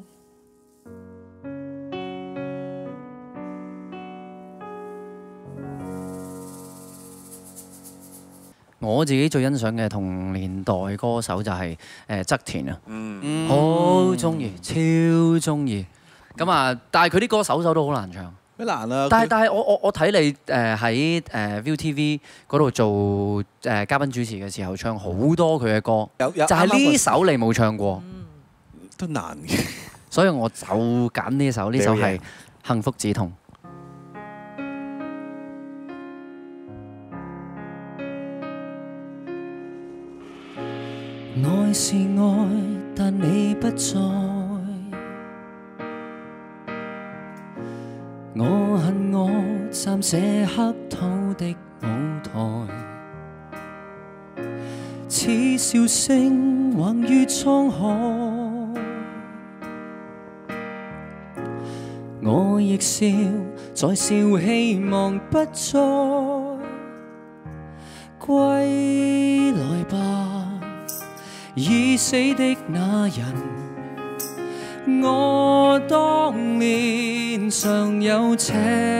我自己最欣賞嘅同年代歌手就係側田啊，好中意，超中意。咁啊，但係佢啲歌首都好難唱。 咩難啊？ 但係我睇你喺ViuTV 嗰度做嘉賓主持嘅時候，唱好多佢嘅歌，就係呢首你冇唱過， 都難嘅。 所以我就揀呢首，呢首係《幸福止痛》。愛是愛，但你不在。我恨我暫寫黑土的舞台， 似笑聲橫越滄海，我亦笑，在笑希望不再歸來吧。已死的那人，我當年常有赤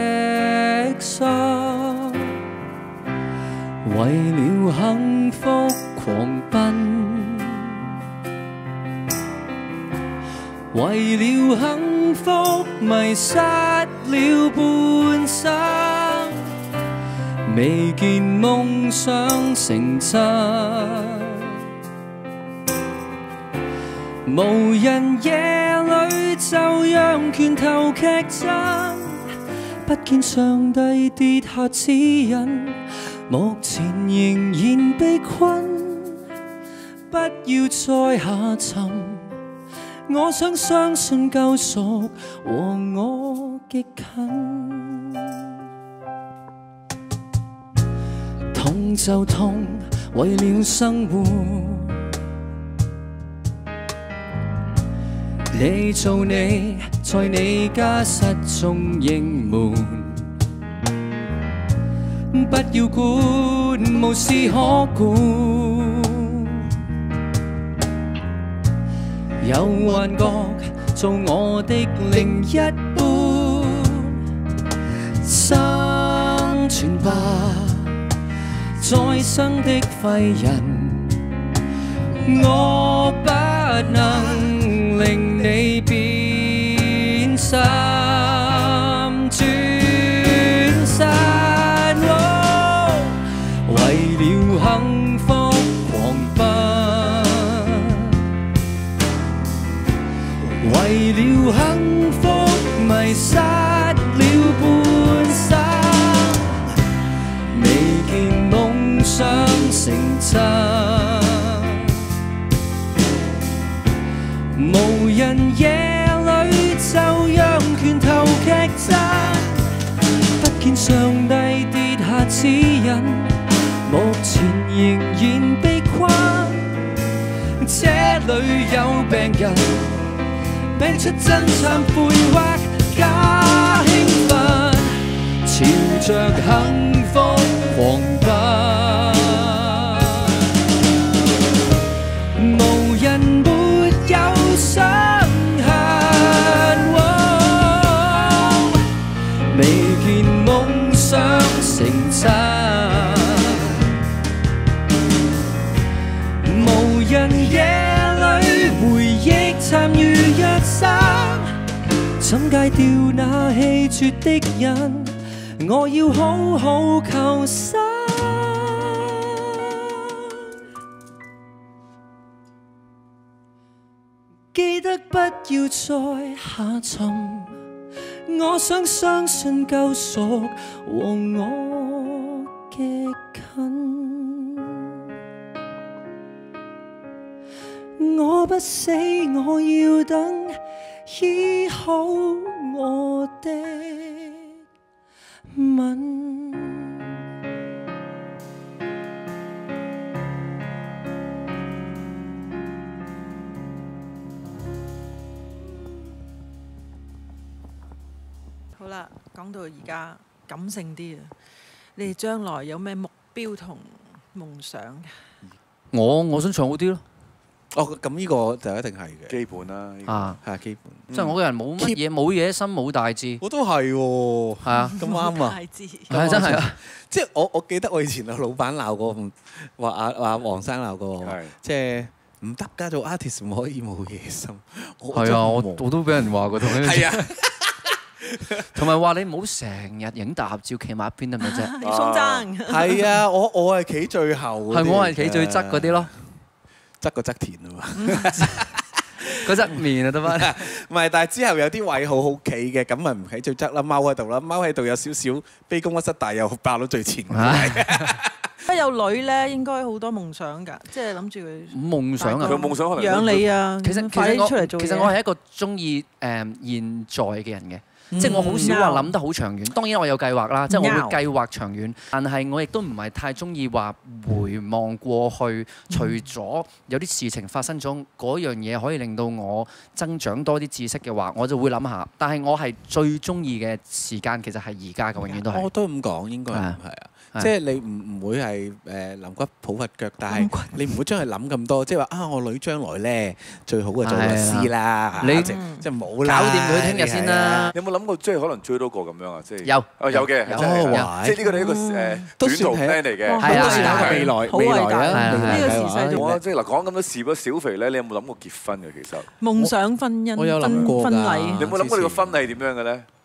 心，為了幸福狂奔，為了幸福迷失了半生，未見夢想成真。無人夜裏就讓拳頭劇震，不見上帝跌下指引，目前仍然被困，不要再下沉。我想相信救贖和我極近，痛就痛，為了生活。你做你，在你家失蹤應門，不要管，無事可管。有幻覺做我的另一半，生存吧，再生的廢人，我不能令你變心，轉身，為了幸福狂奔，為了幸福迷失了半生，未見夢想成真。無人夜裏就讓拳頭劇震，不見上帝跌下指引，目前仍然被困。這裏有病人，病出真懺悔或假興奮，朝着幸福狂奔。無人沒有傷痕，未見夢想成真，無人夜裏回憶參與一生，怎戒掉那氣絕的人？我要好好求生。記得不要再下沉，我想相信救贖和我極近。我不死，我要等醫好我的吻。 好啦，講到而家感性啲啊，你哋將來有咩目標同夢想嘅？ 我想唱好啲咯。 哦，咁呢個就一定係嘅， 基本啦， 啊， 係基本。 即係我個人冇乜嘢，冇野心，冇大志。 我都係喎， 係啊， 咁啱啊！ 大志係真係啊！ 即係我記得我以前有老闆鬧過，話黃生鬧過我，即係唔得㗎，做 artist 唔可以冇野心。 係啊，我都俾人話過同你。 係啊。 同埋話你唔好成日影大合照，企埋一邊得咪啫？ 要鬆爭。 係啊，我係企最後。 係我係企最側嗰啲咯， 側個側田啊嘛， 嗰側面啊得翻。 唔係，但係之後有啲位好好企嘅，咁咪唔喺最側啦，踎喺度啦，踎喺度有少少卑躬屈膝，但係又爆到最前嗰位。 有女咧，應該好多夢想㗎，即係諗住佢夢想啊！ 佢夢想可能養你啊！ 其實快啲出嚟做嘢。 其實我係一個中意現在嘅人嘅， 即係我好少話諗得好長遠。當然我有計劃啦，即係我會計劃長遠，但係我亦都唔係太中意話回望過去。除咗有啲事情發生咗，嗰樣嘢可以令到我增長多啲知識嘅話，我就會諗下。但係我係最中意嘅時間其實係而家嘅，永遠都係。 我都咁講，應該係啊。即係你唔會係臨骨抱佛腳，但係你唔會將佢諗咁多，即係話啊，我女將來咧最好嘅做律師啦，你即係冇啦， 搞掂佢聽日先啦。 有冇諗過即係可能追多個咁樣啊？即係有嘅，即係呢個係一個短途 plan 嚟嘅， 都算係未來啊！ 呢個時勢我即係嗱講咁多事不小肥咧，你有冇諗過結婚嘅其實？ 夢想婚姻， 我有諗過婚禮。 你有冇諗過你個婚禮點樣嘅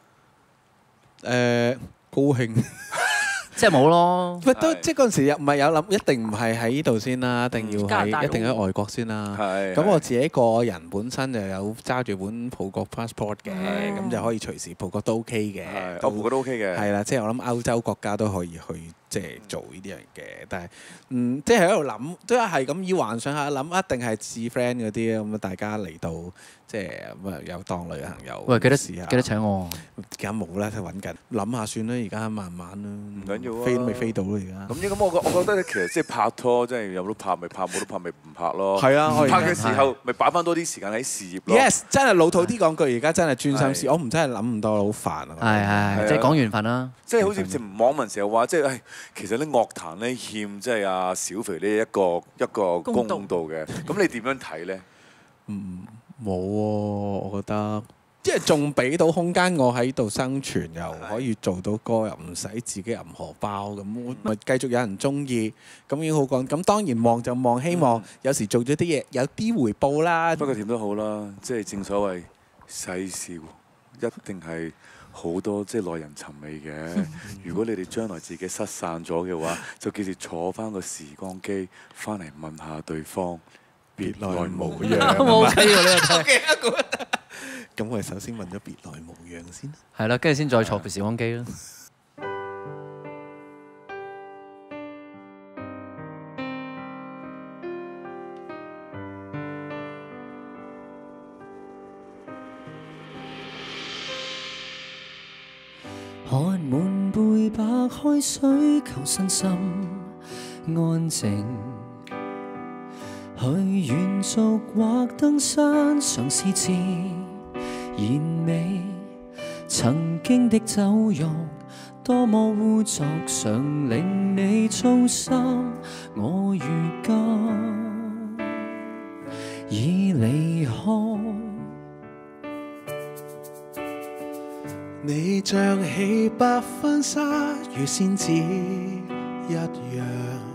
咧？ 高興。 即係冇咯， 都即係嗰陣時又唔係有諗，一定唔係喺呢度先啦，一定要一定喺外國先啦。咁我自己個人本身就有揸住本葡國 passport 嘅，咁就可以隨時葡國都 OK 嘅。 我葡國都 OK 嘅。係啦，即係我諗歐洲國家都可以去即係做呢啲嘢嘅，但係即係喺度諗，都係咁要幻想下諗，一定係似 friend 嗰啲咁大家嚟到即係咁啊，有當旅行遊。 喂，記得請我。 而家冇啦，揾緊，諗下算啦，而家慢慢啦。 唔緊要啊， 飛都未飛到咯，而家。 咁我覺得其實即係拍拖，即係有得拍咪拍，冇得拍咪唔拍咯。 係啊， 拍嘅時候咪擺翻多啲時間喺事業咯。 Yes， 真係老土啲講句，而家真係專心事，我唔真係諗咁多，好煩啊。 係，即係講緣分啦。 即係好似網民成日話，即係其實咧樂壇咧欠即係阿小肥呢一個公道嘅。咁你點樣睇咧？ 冇喎，我覺得。即係仲俾到空間我喺度生存，又可以做到歌，又唔使自己揞荷包咁，咪繼續有人中意，咁已經好講。咁當然望就望，希望有時做咗啲嘢有啲回報啦。 不過點都好啦，即係正所謂世事一定係好多即係耐人尋味嘅。如果你哋將來自己失散咗嘅話，就記住坐翻個時光機翻嚟問下對方別來無恙。 冇計喎呢個。 咁我哋首先問咗別來無恙先， 係啦，跟住先再坐部時光機啦。喝滿杯白開水，求身心安靜。去遠足或登山，嘗試自然美。曾經的酒肉多麼污濁，常令你操心。我如今已離開， 你像起白婚紗，如仙子一樣。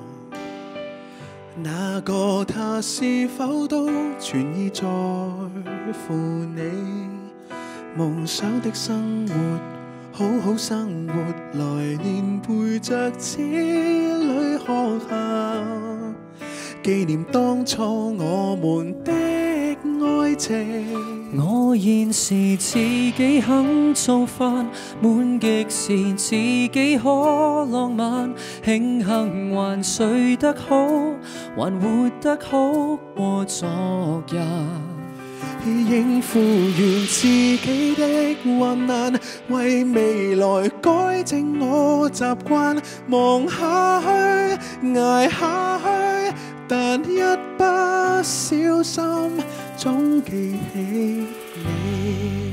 那個他是否都全意在乎你？夢想的生活，好好生活，來年陪着子女學校，紀念當初我們的愛情。 我現時自己肯做飯，滿極時自己可浪漫，慶幸還睡得好，還活得好過昨日。 應付完自己的患難，為未來改正我習慣，望下去，捱下去，但一不小心總記起你。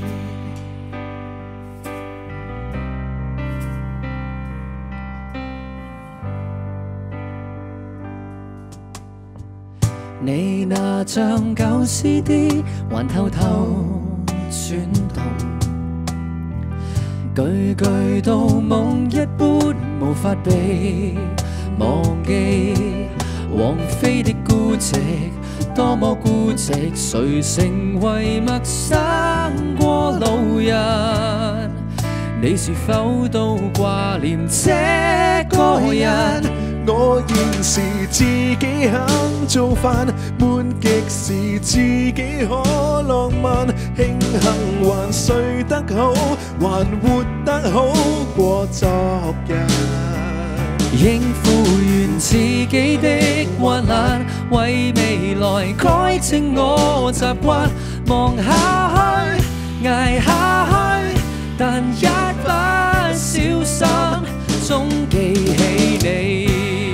你那張舊 CD 還偷偷轉動，句句都夢一般，無法被忘記。王菲的孤寂，多麼孤寂，誰成為陌生過路人？你是否都掛念這個人？ 我現時自己肯做飯，悶極時自己可浪漫，慶幸還睡得好，還活得好過昨日。 應付完自己的患難，為未來改正我習慣，望下去，捱下去， 但一不小心終記起你。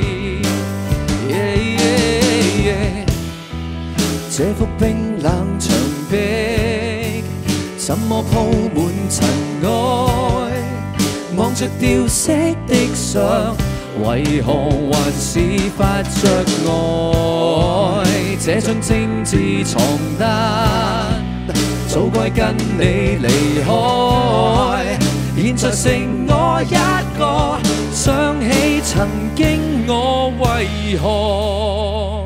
這幅冰冷牆壁，怎麼鋪滿塵埃？望着掉色的相，為何還是發着愛？這張精緻床單，早該跟你離開，現在剩我一個，想起曾經我為何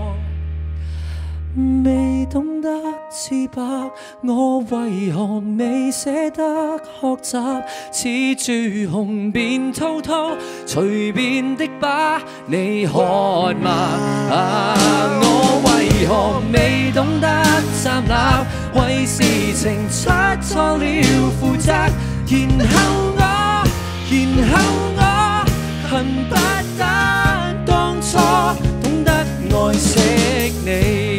未懂得自白，我為何未捨得學習？似朱紅便滔滔，隨便的把你喝嗎？我為何未懂得站立，為事情出錯了負責？然後我恨不得當初懂得愛惜你。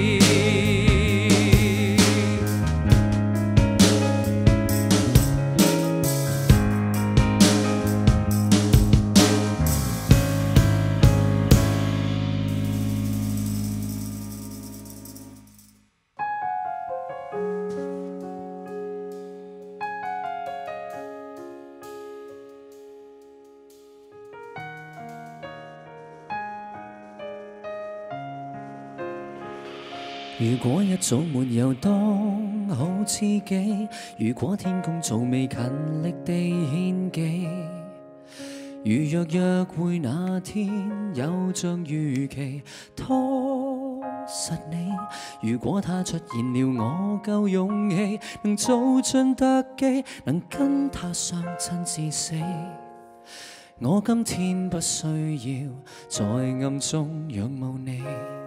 如果一早沒有當好知己，如果天公早未勤力地獻技，如若約會那天有像預期拖實你，如果他出現了我夠勇氣，能做盡特技，能跟他相親至死，我今天不需要在暗中仰慕你。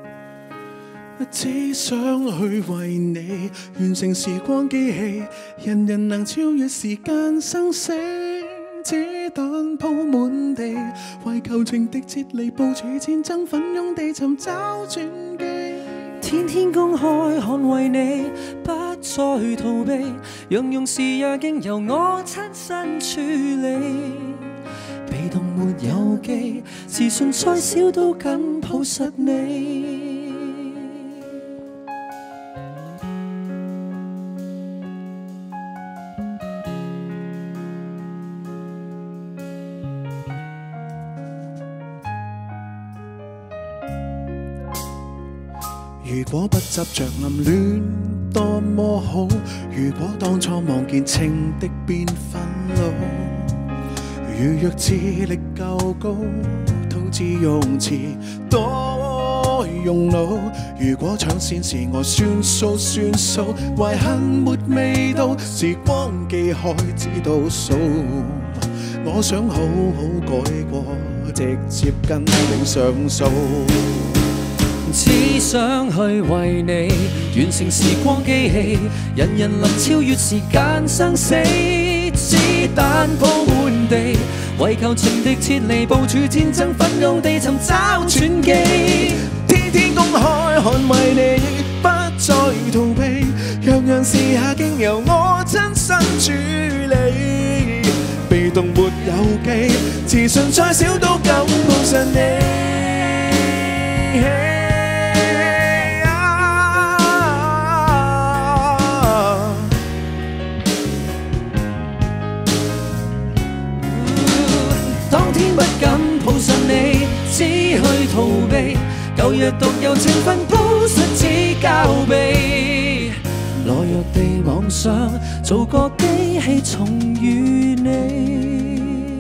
只想去為你完成時光機器，人人能超越時間生死，子彈鋪滿地，為求情敵撤離，部署戰爭，奮勇地尋找轉機。 天天公開捍衛你，不再逃避，讓用事也經由我親身處理。被動沒有記，自信再少都緊抱實你。 如果不執着暗戀多麼好，如果當初望見情的變憤怒，如若智力夠高，吐字用詞多用腦，如果搶先是我算數，懷恨沒味道，時光機開始倒數，我想好好改過，直接跟你上訴。 只想去為你完成時光機器，人人能超越時間生死，子彈鋪滿地，為求情敵撤離，部署戰爭，奮勇地尋找轉機。 天天公開捍衛你，不再逃避，樣樣事也經由我親身處理，被動沒有記，自信再少都敢抱實你。 只去逃避，舊約獨有情分鋪實似膠臂，懦弱地妄想做個機器重遇你。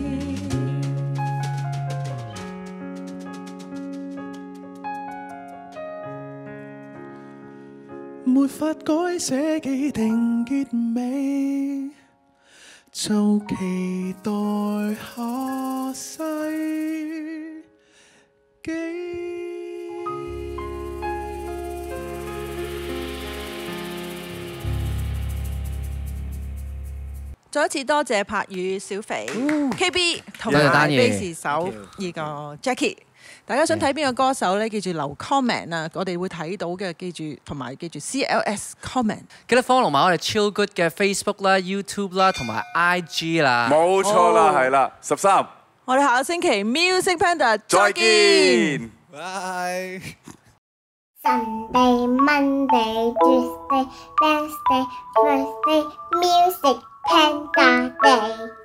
沒法改寫既定結尾，就期待下世。 再一次多謝柏宇、小肥、KB 同多謝丹埋爺 Bass 手呢個 Jackie。大家想睇邊個歌手咧？記住留 comment 啊，我哋會睇到嘅。記住同埋記住 CLS comment。 記得 follow 埋我哋 Chill Good 嘅 Facebook 啦、YouTube 啦同埋 IG 啦。 冇錯啦，係啦，13。 我哋下個星期 Music Panda 再見。 拜。 Sunday, Monday, Tuesday, Wednesday, Thursday, Music Panda Day.